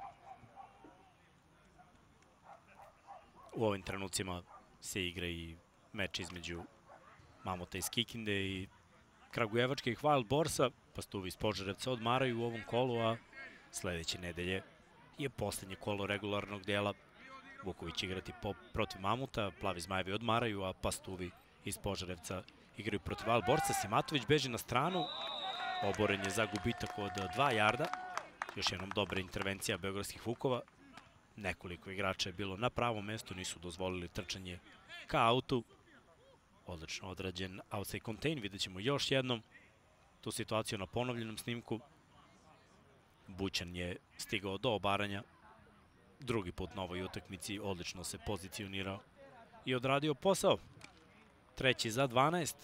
U ovim trenucima se igra i meč između Mamuta iz Kikinde i kragujevačkih Wild Borsa. Pastuvi iz Požarevca odmaraju u ovom kolu, a sledeće nedelje je poslednje kolo regularnog dela. Vuković igrati protiv Mamuta, plavi zmajevi odmaraju, a Pastuvi iz Požarevca igraju protiv Wild Borsa. Simatović beži na stranu, oboren je za gubitak od 2 yarda. Još jednom dobra intervencija beogradskih Vukova. Nekoliko igrača je bilo na pravom mestu, nisu dozvolili trčanje ka autu. Odlično odrađen outside contain, vidjet ćemo još jednom tu situaciju na ponovljenom snimku. Bućan je stigao do obaranja. Drugi put na ovoj utakmici, odlično se pozicionirao i odradio posao. Treći za 12.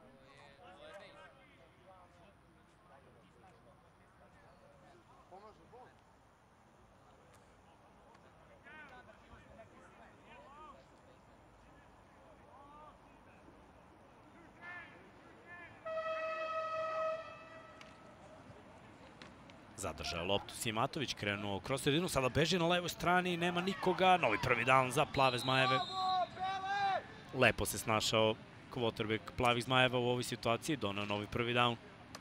Zadržao loptu Simatović, krenuo kroz sredinu, sada beži na levoj strani, nema nikoga. Novi prvi down za plave zmajeve. Lepo se snašao quarterback plavih zmajeva u ovoj situaciji, donao novi prvi down.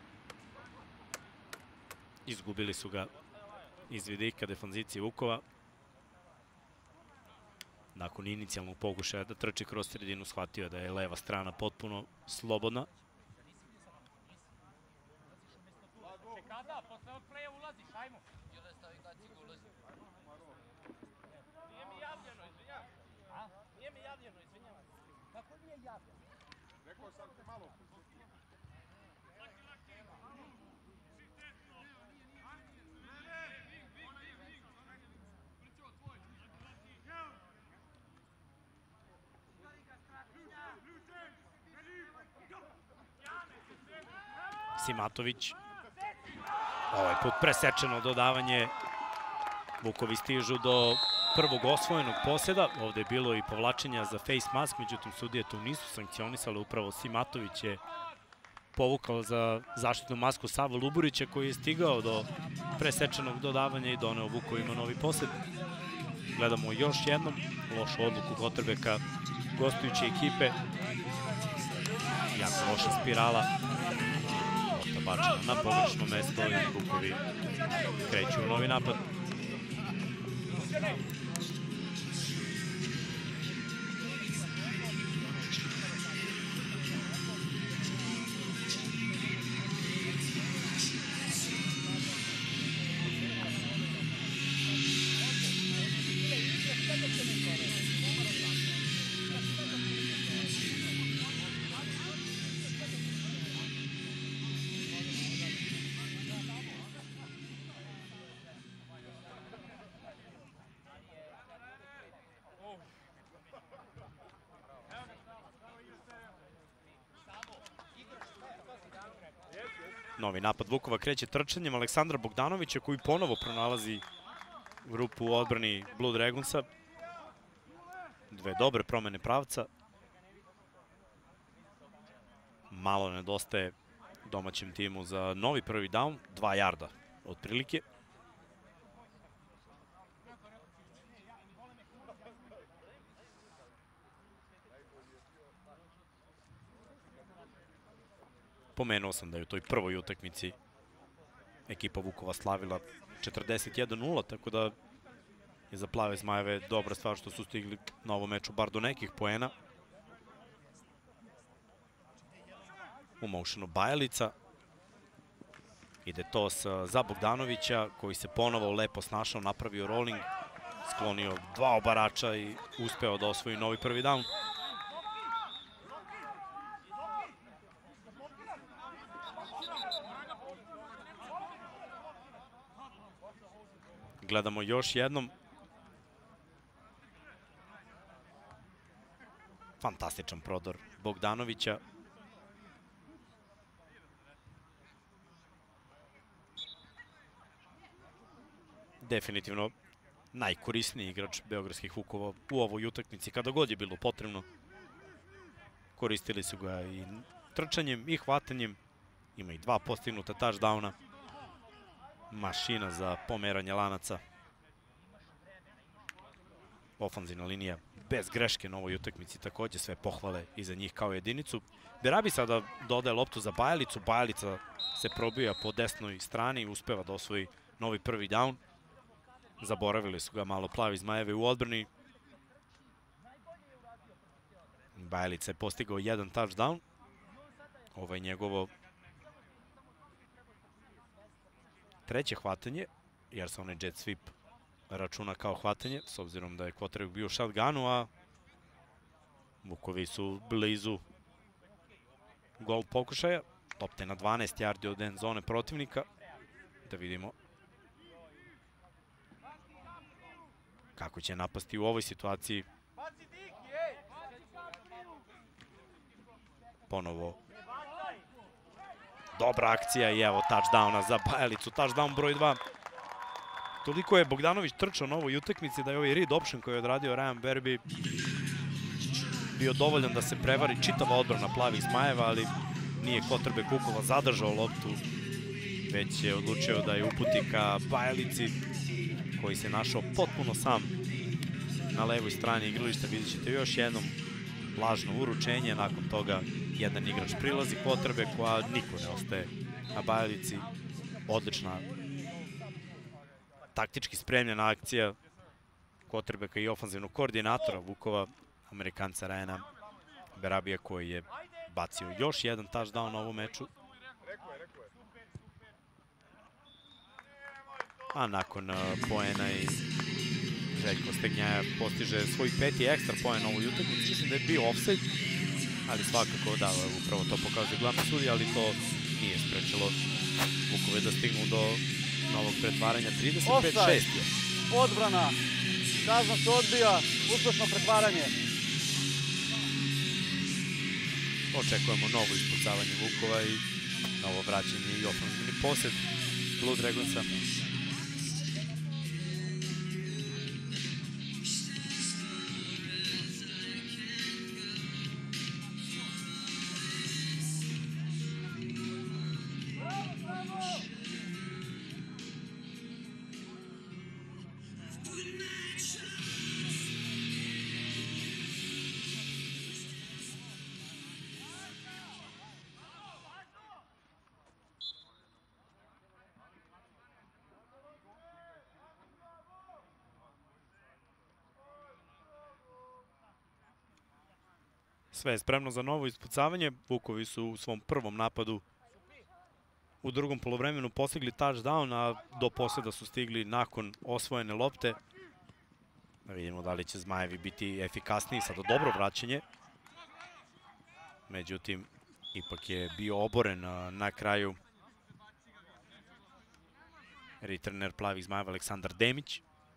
Izgubili su ga iz vidika defanzicije Vukova. Nakon inicijalnog pokušaja da trči kroz sredinu, shvatio da je leva strana potpuno slobodna. Simatović. Ovaj put presečeno dodavanje. Vukovi stižu do prvog osvojenog posjeda. Ovde je bilo i povlačenja za face mask, međutim sudije tu nisu sankcionisali. Upravo Simatović je povukao za zaštitnu masku Sava Luburića, koji je stigao do presečenog dodavanja i doneo Vukovima novi posjed. Gledamo još jednom lošu odluku Kotrbeka gostujuće ekipe. Jako loša spirala. Bačena na pogrešno mesto i Vukovi kreću u novi napad. Novi napad Vukova kreće trčanjem Aleksandra Bogdanovića, koji ponovo pronalazi grupu u odbrani Blue Dragonsa. Dve dobre promene pravca. Malo nedostaje domaćem timu za novi prvi down, 2 jarda otprilike. Pomenuo sam da je u toj prvoj utakmici ekipa Vukova slavila 41-0, tako da je za plave zmajeve dobra stvar što su stigli na ovom meču bar do nekih poena. U motionu Bajalica. Ide to za Bogdanovića, koji se ponovo lepo snašao, napravio rolling, sklonio 2 obarača i uspeo da osvoji novi prvi down. Gledamo još jednom. Fantastičan prodor Bogdanovića. Definitivno najkorisniji igrač beogradskih Vukova u ovoj utakmici, kada god je bilo potrebno. Koristili su ga i trčanjem i hvatanjem. Ima i 2 postignuta touchdowna. Mašina za pomeranje lanaca. Ofanzivna linija bez greške na ovoj utakmici, takođe sve pohvale iza njih kao jedinicu. Berabi sada dodaje loptu za Bajalicu. Bajalica se probija po desnoj strani i uspeva da osvoji novi prvi down. Zaboravili su ga malo plavi zmajevi u odbrani. Bajalica je postigao 1 touchdown. Ovo je njegovo treće hvatanje, jer se onaj jet sweep računa kao hvatanje, s obzirom da je quarterback bio u shotgunu, a Vukovi su blizu gol pokušaja. Lopta je na 12 yardi od end zone protivnika. Da vidimo kako će napasti u ovoj situaciji. Ponovo dobra akcija i evo touchdowna za Bajalicu, touchdown broj 2. Toliko je Bogdanović trčao na ovoj utakmici da je ovaj read option koji je odradio Ryan Berby bio dovoljan da se prevari čitava odbrana plavih zmajeva, ali nije quarterback Vukova zadržao loptu, već je odlučio da je uputi ka Bajalici, koji se našao potpuno sam na levoj strani igrališta. Vidjet ćete još jednom lažno uručenje, nakon toga jedan igrač prilazi quarterbacku, a niko ne ostaje na Bajalici. Odlična taktički spremljena akcija kvotrbeka i ofanzivnog koordinatora Vukova, Amerikanca Ryana Berabija, koji je bacio još jedan touchdown na ovom meču. A nakon poena i Željko Stegnjaja postiže svoj 5. ekstra poen na ovoj utakmici. Mislim da je bio offside, ali svakako da, upravo to pokazuje glavni sudija, ali to nije sprečilo Vukove da stignu do novog pretvaranja. 35-6 je. Odbrana, kazna se odbija, uspešno pretvaranje. Očekujemo novo ispucavanje Vukova i novo vraćanje i ofanzivni posed Blue Dragonsa. Sve je spremno za novo ispucavanje. Vukovi su u svom prvom napadu u drugom polovremenu postigli touchdown, a do poseda su stigli nakon osvojene lopte. Da vidimo da li će Zmajevi biti efikasniji. Sada dobro vraćanje. Međutim, ipak je bio oboren na kraju returner plavih Zmajeva Aleksandar Demić.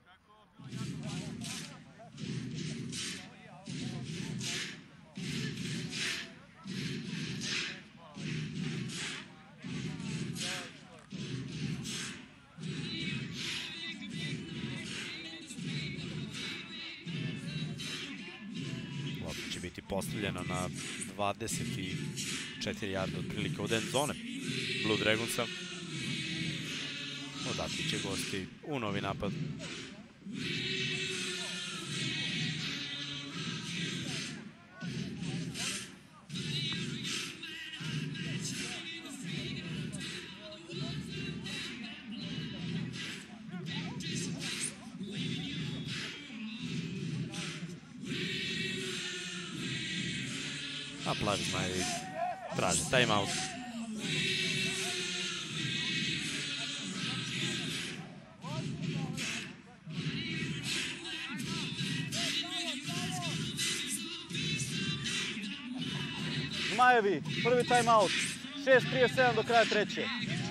Postavljena na 24 yarda otprilike od end zone Blue Dragonsa. Odatle će gosti u novi napad. A plavi Zmajevi traže timeout. Zmajevi, prvi timeout. 6:37 do kraja treće.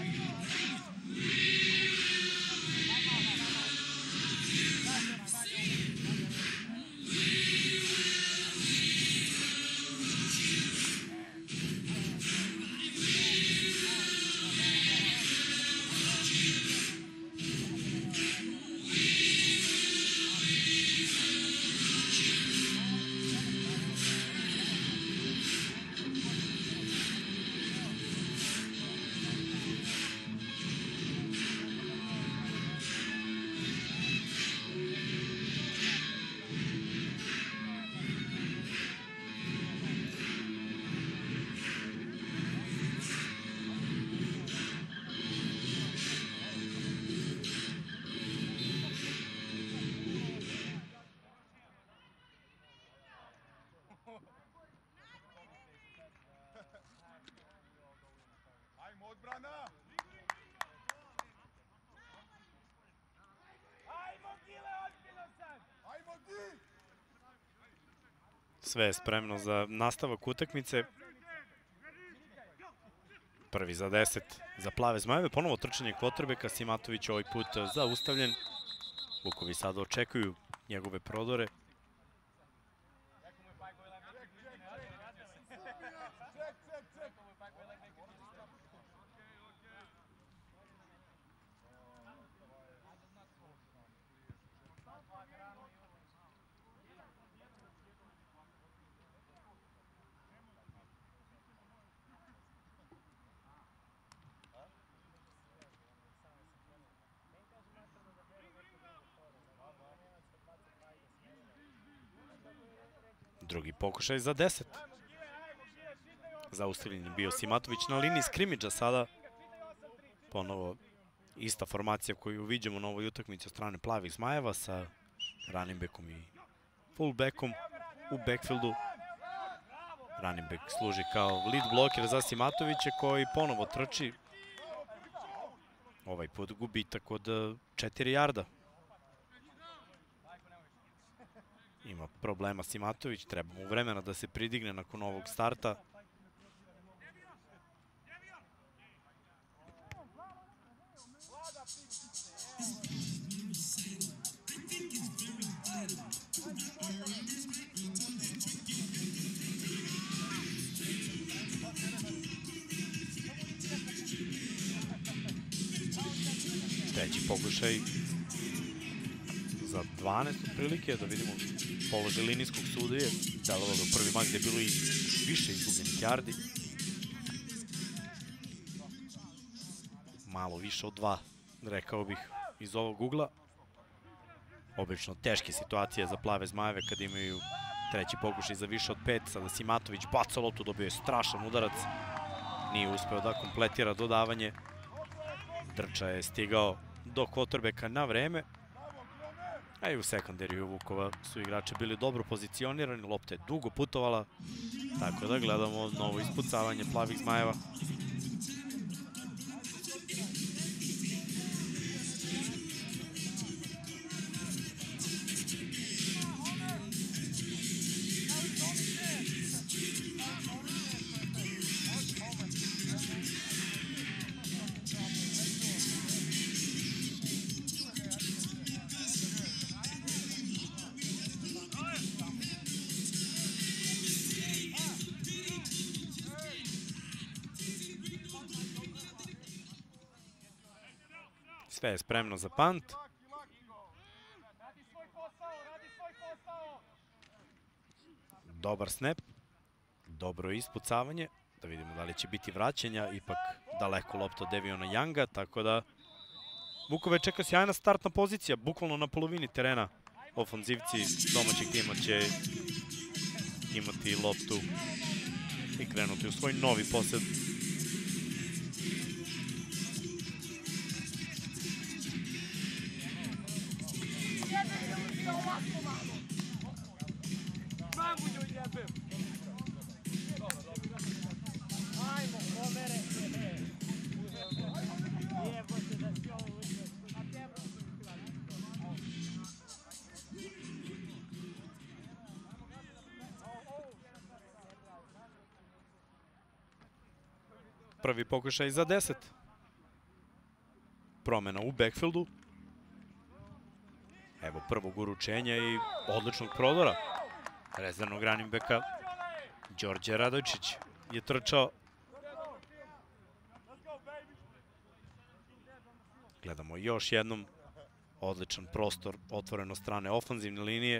Sve je spremno za nastavak utakmice. Prvi za 10 za plave Zmajeve. Ponovo trčanje kvotrbeka, Simatović ovaj put zaustavljen. Vukovi sada očekuju njegove prodore. Drugi pokušaj za 10. Zaustavljen je bio Simatović na liniji skrimidža sada. Ponovo ista formacija koju viđamo na ovoj utakmici od strane plavih Zmajeva sa running backom i fullbackom u backfieldu. Running back služi kao lead bloker za Simatovića koji ponovo trči. Ovaj put gubitak od 4 jarda. Ima problema Simatović, treba mu vremena da se pridigne nakon ovog starta. Treći pokušaj za 12 otprilike, da vidimo položaj linijskog sudije. Delovalo u prvi mak gde je bilo i više izgubljenih jardi. Malo više od 2, rekao bih, iz ovog ugla. Obično teške situacije za plave zmajeve kada imaju treći pokušaj za više od 5. Sada Simatović baca loptu, dobio je strašan udarac. Nije uspeo da kompletira dodavanje. Drča je stigao do quarterbacka na vreme. A i u sekundariju Vukova su igrači bili dobro pozicionirani, lopta je dugo putovala, tako da gledamo novo ispucavanje plavih zmajeva. Sve je spremno za punt. Dobar snap. Dobro ispucavanje. Da vidimo da li će biti vraćanja. Ipak daleko lopta od Deviona Younga, tako da Vukove čeka sjajna startna pozicija, bukvalno na polovini terena. Ofanzivci domaćeg tima će imati loptu i krenuti u svoj novi posed. Prvi pokušaj za 10. Promena u backfieldu. Evo prvog uručenja i odličnog prodora rezervnog running backa. Đorđe Radojčić je trčao. Gledamo još jednom odličan prostor, otvoreno strane ofanzivne linije.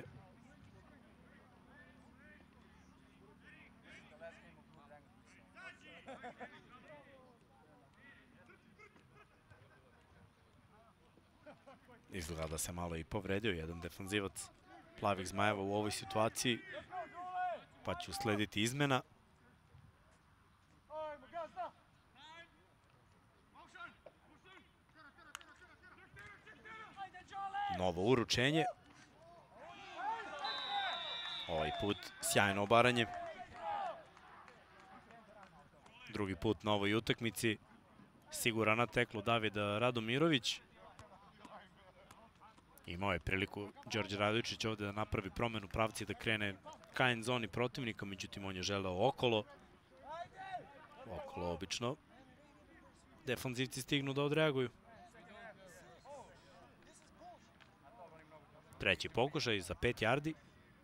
Izgleda da se malo i povredio jedan defanzivac plavih zmajeva u ovoj situaciji, pa će uslediti izmena. Novo uručenje. Ovaj put sjajno obaranje. Drugi put na ovoj utakmici. Siguran na teklu David Radomirović. Imao je priliku Đorđe Radojčić ovde da napravi promenu pravci, da krene ka end zoni protivnika, međutim on je želeo okolo. Okolo obično. Defanzivci stignu da odreaguju. Treći pokušaj za 5 jardi.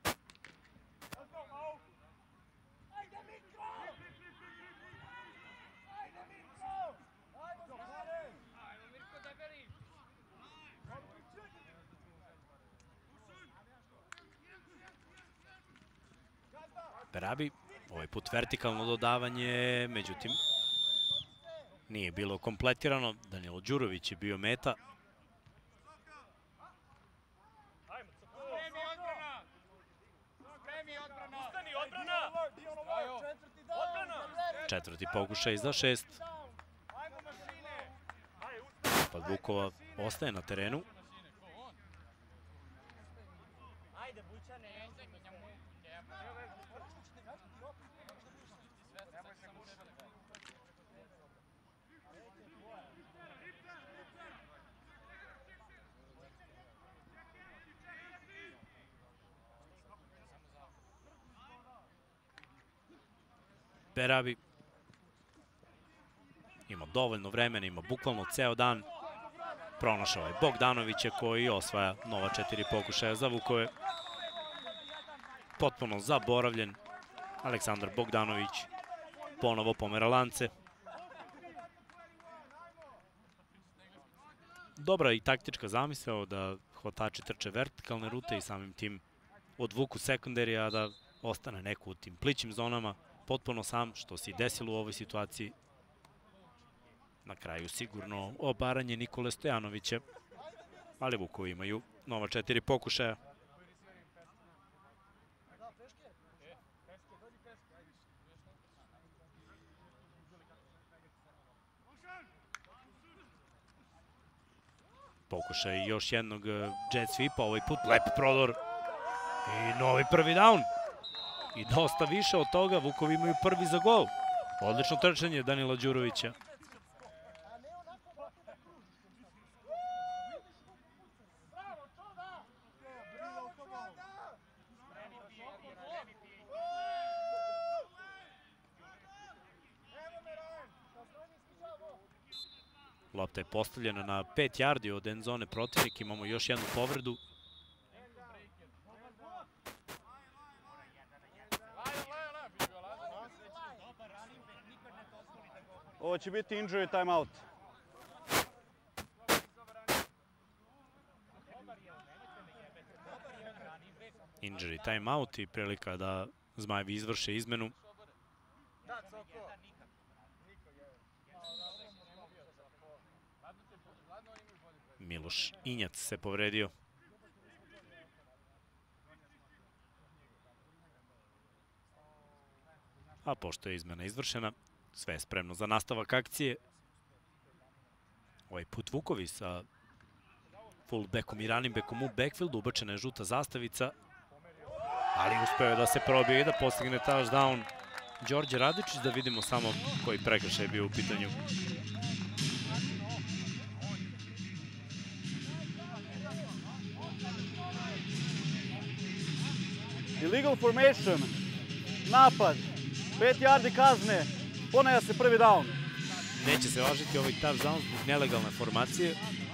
Berabi, ovaj put vertikalno dodavanje, međutim nije bilo kompletirano. Danilo Đurović je bio meta. Četvrti pokušaj za 6. Napad Vukova ostaje na terenu. Berabi. Ima dovoljno vremena, ima bukvalno ceo dan. Pronašao je Bogdanovića koji osvaja nova 4 pokušaja za Vukove. Potpuno zaboravljen Aleksandar Bogdanović. Ponovo pomera lance. Dobra i taktička zamisao da hvatači trče vertikalne rute i samim tim odvuku sekundari, a da ostane neko u tim plićim zonama potpuno sam, što se i desilo u ovoj situaciji. Na kraju sigurno obaranje Nikole Stojanovića, ali Vukovi imaju nova 4 pokušaja. Pokušaj još jednog jet sweepa, ovaj put lep prodor i novi prvi down. I dosta više od toga, Vukovi imaju prvi za gol. Odlično trčanje Danila Đurovića. Lopta je postavljena na 5 yardi od end zone protivnika. Imamo još jednu povredu. Ovo će biti injury timeout. Injury timeout i prilika da Zmajevi izvrše izmenu. Miloš Injac se povredio. A pošto je izmena izvršena, sve je spremno za nastavak akcije. Ovaj put Vukovi sa fullbackom i running backom u backfieldu. Ubačena je žuta zastavica, ali uspeo je da se probije i da postigne touchdown Đorđe Radičić. Da vidimo samo koji prekršaj je bio u pitanju. Illegal formation, napad, 5 yardi kazne, ponaja se prvi down. Neće se važiti ovaj touchdown zbog nelegalne formacije.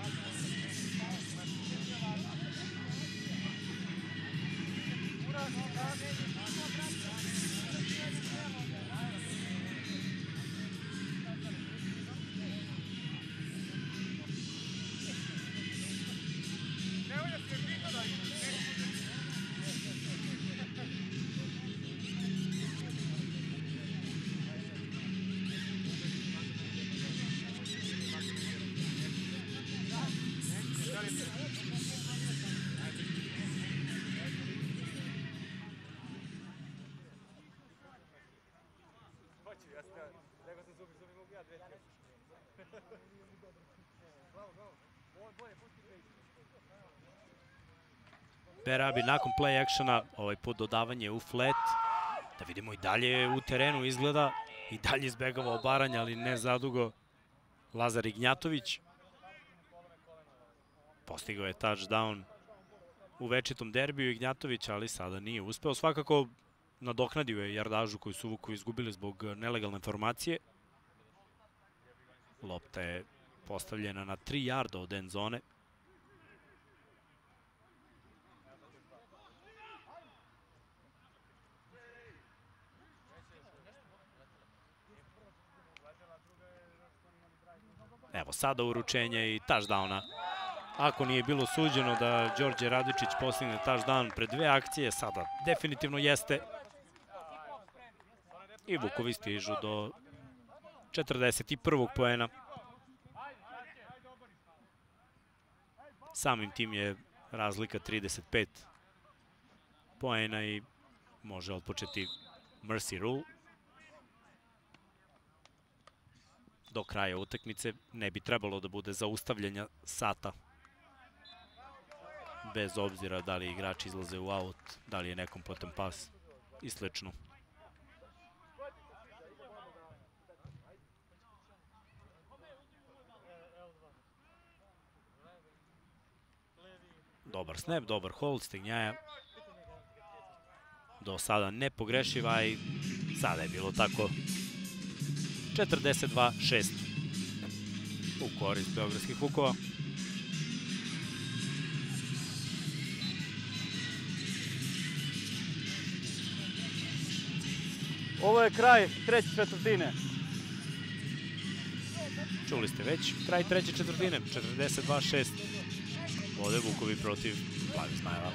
Berabi nakon play actiona, ovaj put dodavanje u flat. Da vidimo i dalje u terenu izgleda, i dalje izbegava obaranja, ali ne zadugo Lazar Ignjatović. Postigao je touchdown u večitom derbiju Ignjatović, ali sada nije uspeo. Svakako nadoknadio je jardažu koju su Vukovi izgubili zbog nelegalne formacije. Lopta je postavljena na 3 yarda od end zone. Evo sada uručenje i touchdowna. Ako nije bilo suđeno da Đorđe Radičić postigne touchdown pred 2 akcije, sada definitivno jeste. I Vukovi stižu do 41. poena. Samim tim je razlika 35 poena i može otpočeti Mercy Rule. Do kraja utakmice ne bi trebalo da bude zaustavljanja sata. Bez obzira da li igrači izlaze u aut, da li je nekompletan pas i slično. Dobar snap, dobar hold Stignjaja. Do sada nepogrešiva i Sada je bilo tako 42-6 u korist beogradskih Vukova. Ovo je kraj treće četvrtine. Čuli ste već, kraj treće četvrtine, 42-6. Vode Vukovi protiv Plavih Zmajeva.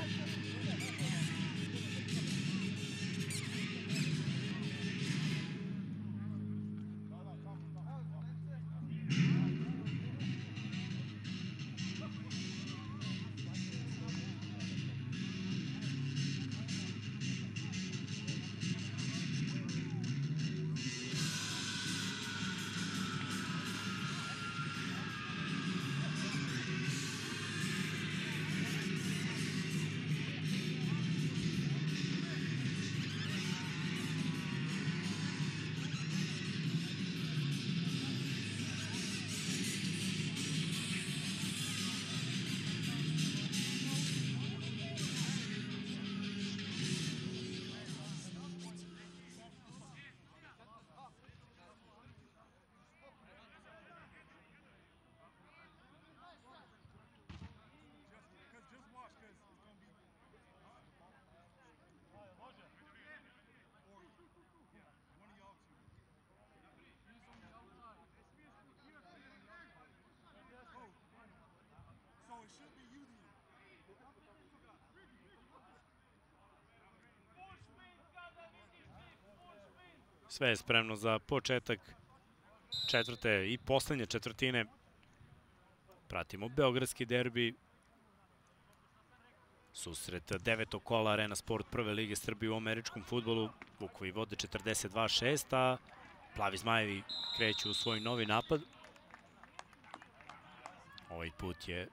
Sve je spremno za početak četvrte i poslednje četvrtine. Pratimo beogradski derbi. Susret devetog kola Arena Sport prve lige Srbije u američkom fudbalu. Vukovi vode 42-6, a Plavi Zmajevi kreću u svoj novi napad. Ovaj put je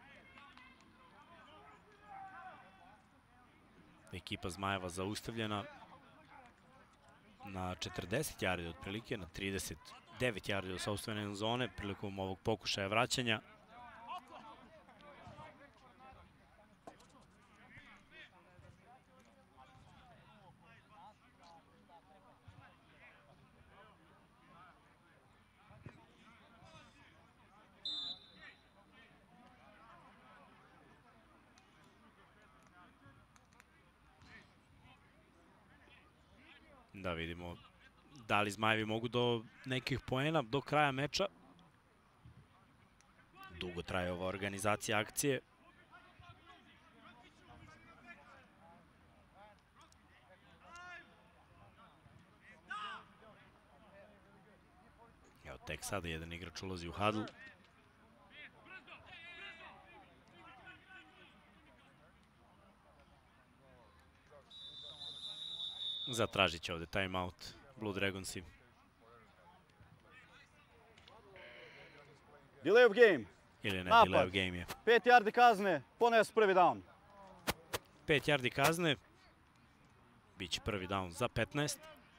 ekipa Zmajeva zaustavljena na 40 yardi otprilike, na 39 yardi do sopstvene zone prilikom ovog pokušaja vraćanja. Da vidimo da li Zmajevi mogu do nekih poena do kraja meča. Dugo traje ova organizacija akcije. Evo tek sada jedan igrač ulazi u hadl. Zatražit će ovde timeout Blue Dragonsi. Delay of game. Ili ne, Napad. delay of game je. 5 yardi kazne, pones prvi down. 5 yardi kazne. Biće prvi down za 15.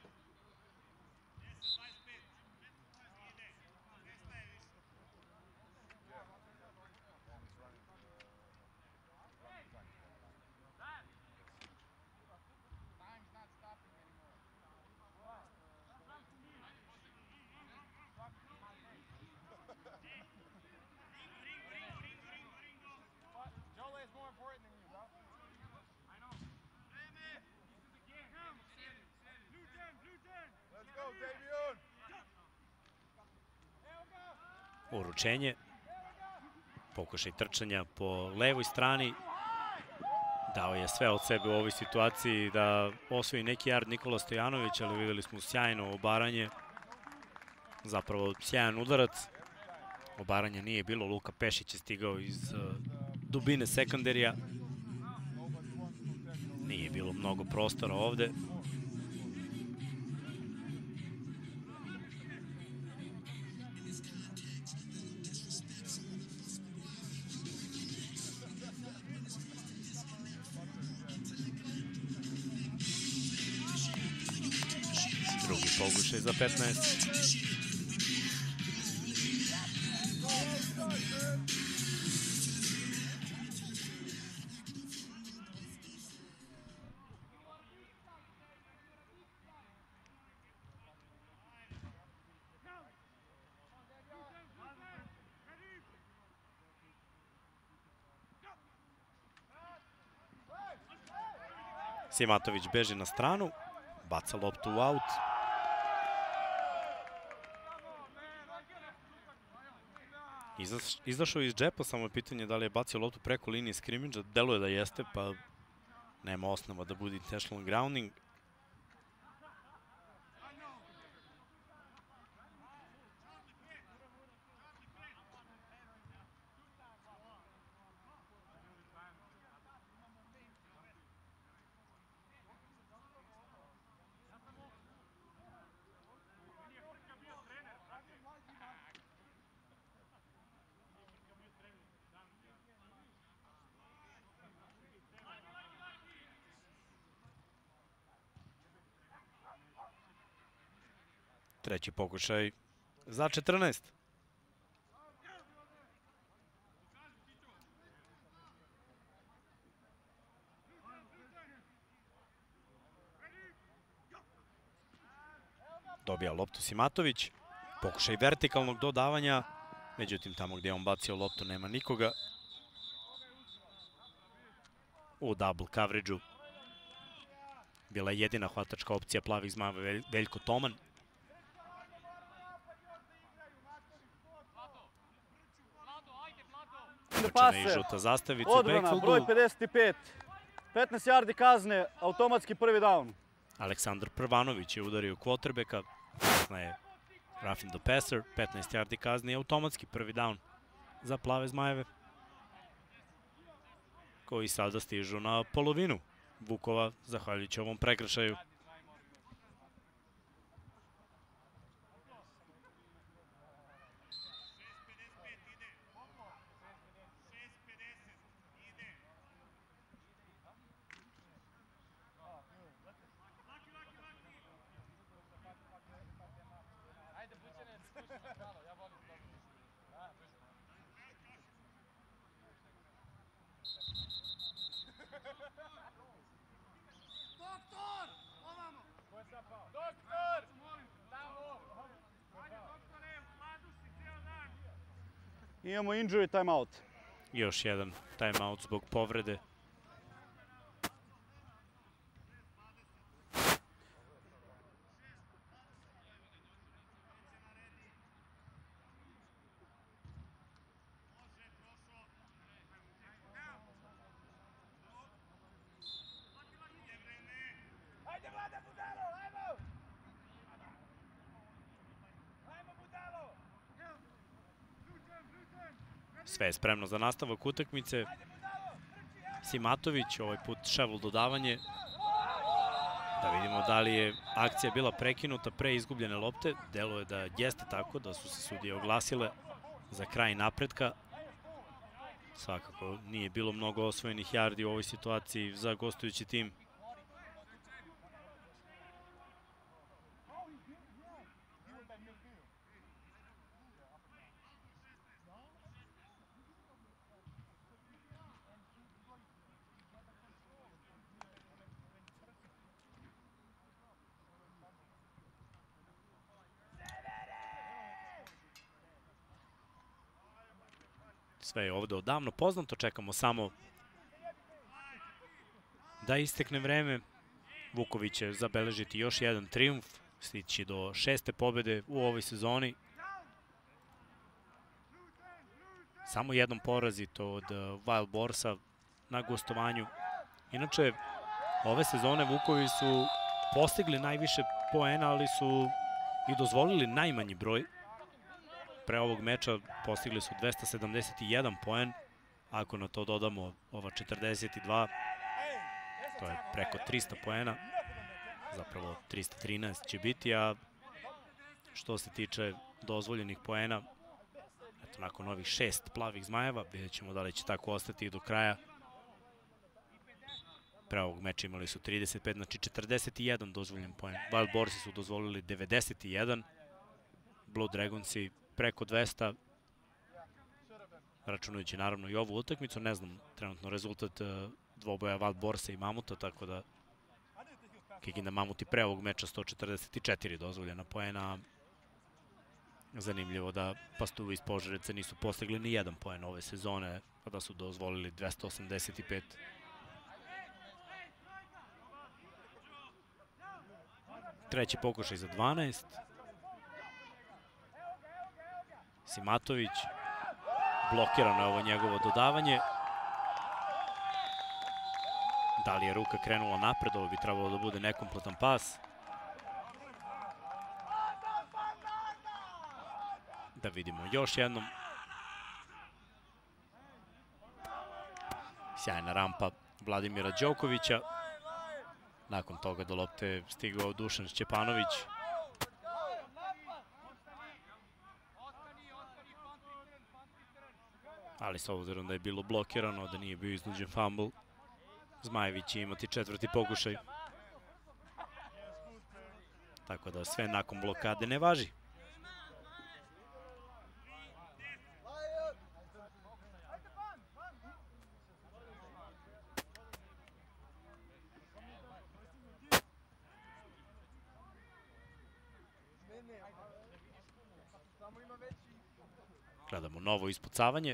Uručenje. Pokušaj trčanja po levoj strani. Dao je sve od sebe u ovoj situaciji da osvoji neki yard Nikola Stojanović, ali videli smo sjajno obaranje. Zapravo sjajan udarac. Obaranja nije bilo, Luka Pešić je stigao iz dubine sekunderija. Nije bilo mnogo prostora ovde. Drugi pokušaj za 15. Simatović beži na stranu, baca loptu u aut. Izašao iz džepa, samo je pitanje da li je bacio loptu preko linije skrimidža. Deluje da jeste, pa nema osnova da bude intentional grounding. Treći pokušaj za 14. Dobija loptu Simatović. Pokušaj vertikalnog dodavanja. Međutim, tamo gdje je on bacio loptu nema nikoga. U double coverage-u bila je jedina hvatačka opcija plavih zmajeva Veljko Toman. Trčana i žuta zastavica u backfieldu. Odbrana, broj 55. 15 yardi kazne, automatski prvi down. Aleksandar Prvanović je udario quarterbacka. Kasna je roughing the passer. 15 yardi kazne i automatski prvi down za plave zmajeve, koji sada stižu na polovinu Vukova, zahvaljujući ovom prekršaju. Imamo injury timeout. Još jedan timeout zbog povrede. Sve je spremno za nastavak utakmice. Simatović, ovaj put shovel dodavanje. Da vidimo da li je akcija bila prekinuta pre izgubljene lopte. Deluje da jeste tako, da su se sudije oglasile za kraj napretka. Svakako nije bilo mnogo osvojenih yardi u ovoj situaciji za gostujući tim. Sve je ovde odavno poznato, čekamo samo da istekne vreme. Vuković će zabeležiti još jedan trijumf, stići do 6. pobjede u ovoj sezoni. Samo jedan poraz i to od Wild Boarsa na gostovanju. Inače, ove sezone Vukovi su postigli najviše poena, ali su i dozvolili najmanji broj. Pre ovog meča postigli su 271 poen. Ako na to dodamo ova 42, to je preko 300 poena. Zapravo 313 će biti, a što se tiče dozvoljenih poena, eto, nakon ovih 6 plavih zmajeva, vidjet ćemo da li će tako ostati i do kraja. Pre ovog meča imali su 35, znači 41 dozvoljen poen. Wild Boarsi su dozvolili 91, Blue Dragonsi preko 200, računajući naravno i ovu utakmicu. Ne znam trenutno rezultat dvoboja Wild Boarsa i Mamuta, tako da Kikinda Mamuti pre ovog meča 144 dozvoljena poena. Zanimljivo da Pastuvi iz Požarevca nisu postigli ni jedan poen ove sezone, a da su dozvolili 285. Treći pokušaj za 12. Simatović. Blokirano je ovo njegovo dodavanje. Da li je ruka krenula napred, ovo bi trebalo da bude nekompletan pas. Da vidimo još jednom. Sjajna rampa Vladimira Đokovića. Nakon toga do lopte je stigao Dušan Šćepanović. Ali s obzirom da je bilo blokirano, da nije bio iznuđen fumble, Zmajević će imati četvrti pokušaj. Tako da sve nakon blokade ne važi. Gledamo novo ispucavanje.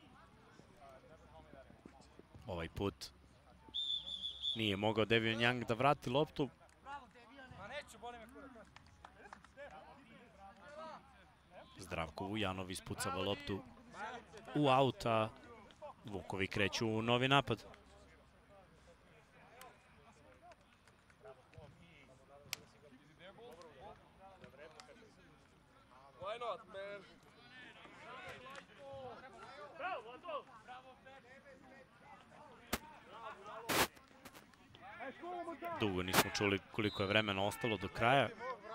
Ovaj put nije mogao Devion Young da vrati loptu. Zdravko Vujanov ispucava loptu u aut, a Vukovi kreću u novi napad. Dugo nismo čuli koliko je vremena ostalo do kraja.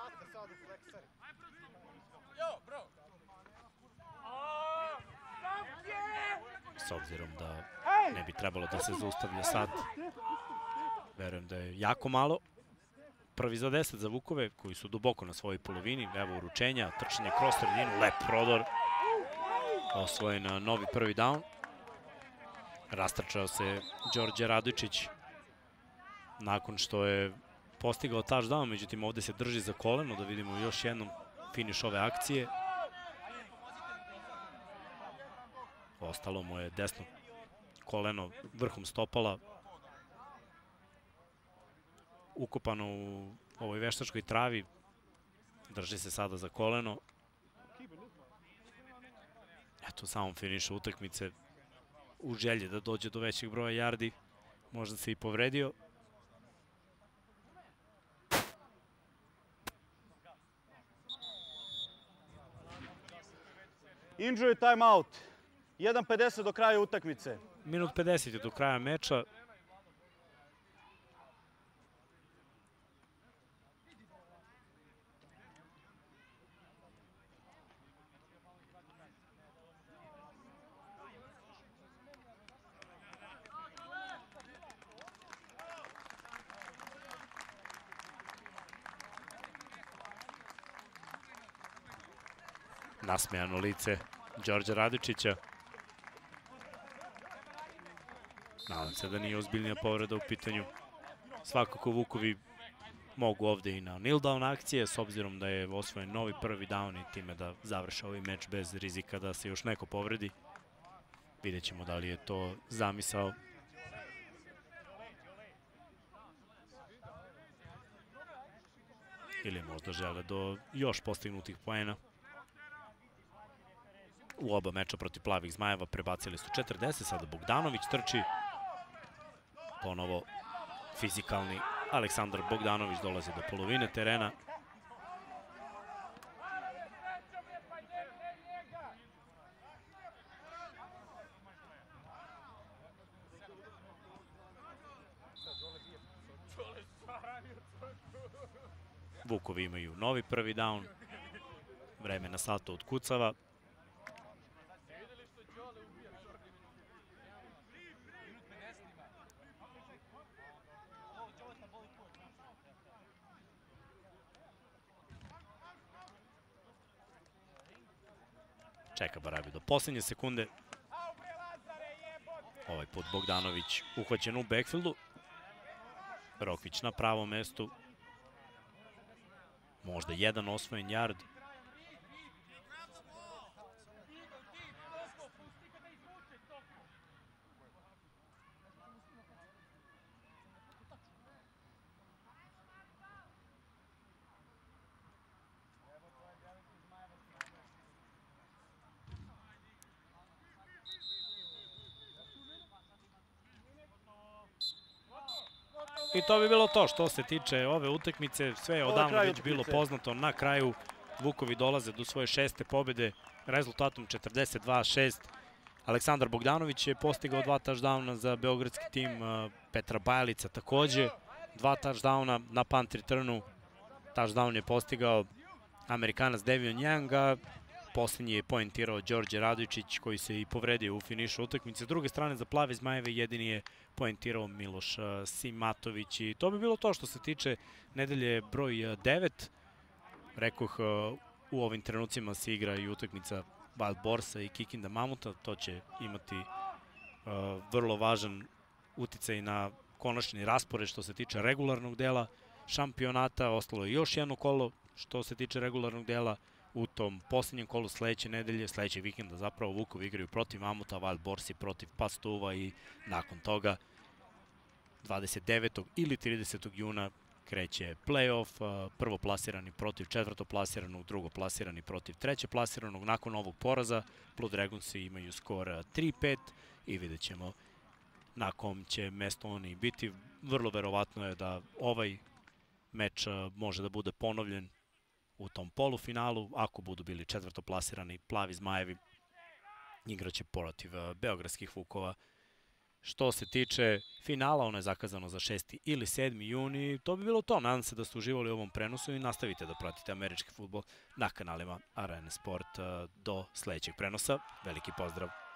S obzirom da ne bi trebalo da se zaustavlja sad, verujem da je jako malo. Prvi za 10 za Vukove, koji su duboko na svojoj polovini. Evo uručenja, trčanje kroz sredinu, lep prodor. Osvojen novi prvi down. Rastrčao se Đorđe Radojčić nakon što je postigao touchdown, međutim ovde se drži za koleno, da vidimo još jednom finiš ove akcije. Ostalo mu je desno koleno vrhom stopala, ukopano u ovoj veštačkoj travi. Drži se sada za koleno. Eto, u samom finišu utakmice, u želji da dođe do većeg broja yardi, možda se i povredio. Injury timeout. 1:50 do kraja utakmice. Minut 50 je do kraja meča. Nasmejano lice Đorđa Radojčića. Nadam se da nije ozbiljnija povreda u pitanju. Svakako Vukovi mogu ovde i na kneel down akcije, s obzirom da je osvojen novi prvi down i time da završe ovaj meč bez rizika da se još neko povredi. Vidjet ćemo da li je to zamisao. Ili možda žele do još postignutih poena. U oba meča protiv Plavih Zmajeva prebacili su 40, sada Bogdanović trči. Ponovo fizikalni Aleksandar Bogdanović dolazi do polovine terena. Vukovi imaju novi prvi down. Vreme na satu otkucava. Čeka Barabi do poslednje sekunde. Ovaj put Bogdanović uhvaćen u backfieldu. Rokvić na pravom mestu. Možda jedan osvojen yard. I to bi bilo to što se tiče ove utakmice. Sve je odavno već bilo poznato. Na kraju Vukovi dolaze do svoje 6. pobjede rezultatom 42-6. Aleksandar Bogdanović je postigao 2 touchdowna za beogradski tim. Petar Bajalica takođe 2 touchdowna na punt returnu. Touchdown je postigao Amerikanac Devion Young, a posljednji je poentirao Đorđe Radojčić koji se i povredio u finišu utakmice. S druge strane za Plave Zmajeve jedini je poentirao Miloš Simatović. I to bi bilo to što se tiče nedelje broj 9. Rekoh, u ovim trenucima se igra i utakmica Wild Borsa i Kikinda Mamuta. To će imati vrlo važan uticaj na konačni raspored što se tiče regularnog dela šampionata. Ostalo je još jedno kolo što se tiče regularnog dela. U tom posljednjem kolu sledeće nedelje, sledećeg vikenda zapravo, Vukovi igraju protiv Mamuta, Wild Borsi protiv Pastuva i nakon toga 29. ili 30. juna kreće play-off, prvoplasirani protiv četvrtoplasiranog, drugoplasirani protiv trećeplasiranog. Nakon ovog poraza Blue Dragonsi imaju skor 3-5 i vidjet ćemo na kom će mesto oni biti. Vrlo verovatno je da ovaj meč može da bude ponovljen u tom polufinalu. Ako budu bili četvrtoplasirani Plavi Zmajevi, igraće protiv beogradskih Vukova. Što se tiče finala, ono je zakazano za 6. ili 7. juni. To bi bilo to. Nadam se da ste uživali u ovom prenosu i nastavite da pratite američki fudbal na kanalima Arena Sport. Do sledećeg prenosa. Veliki pozdrav!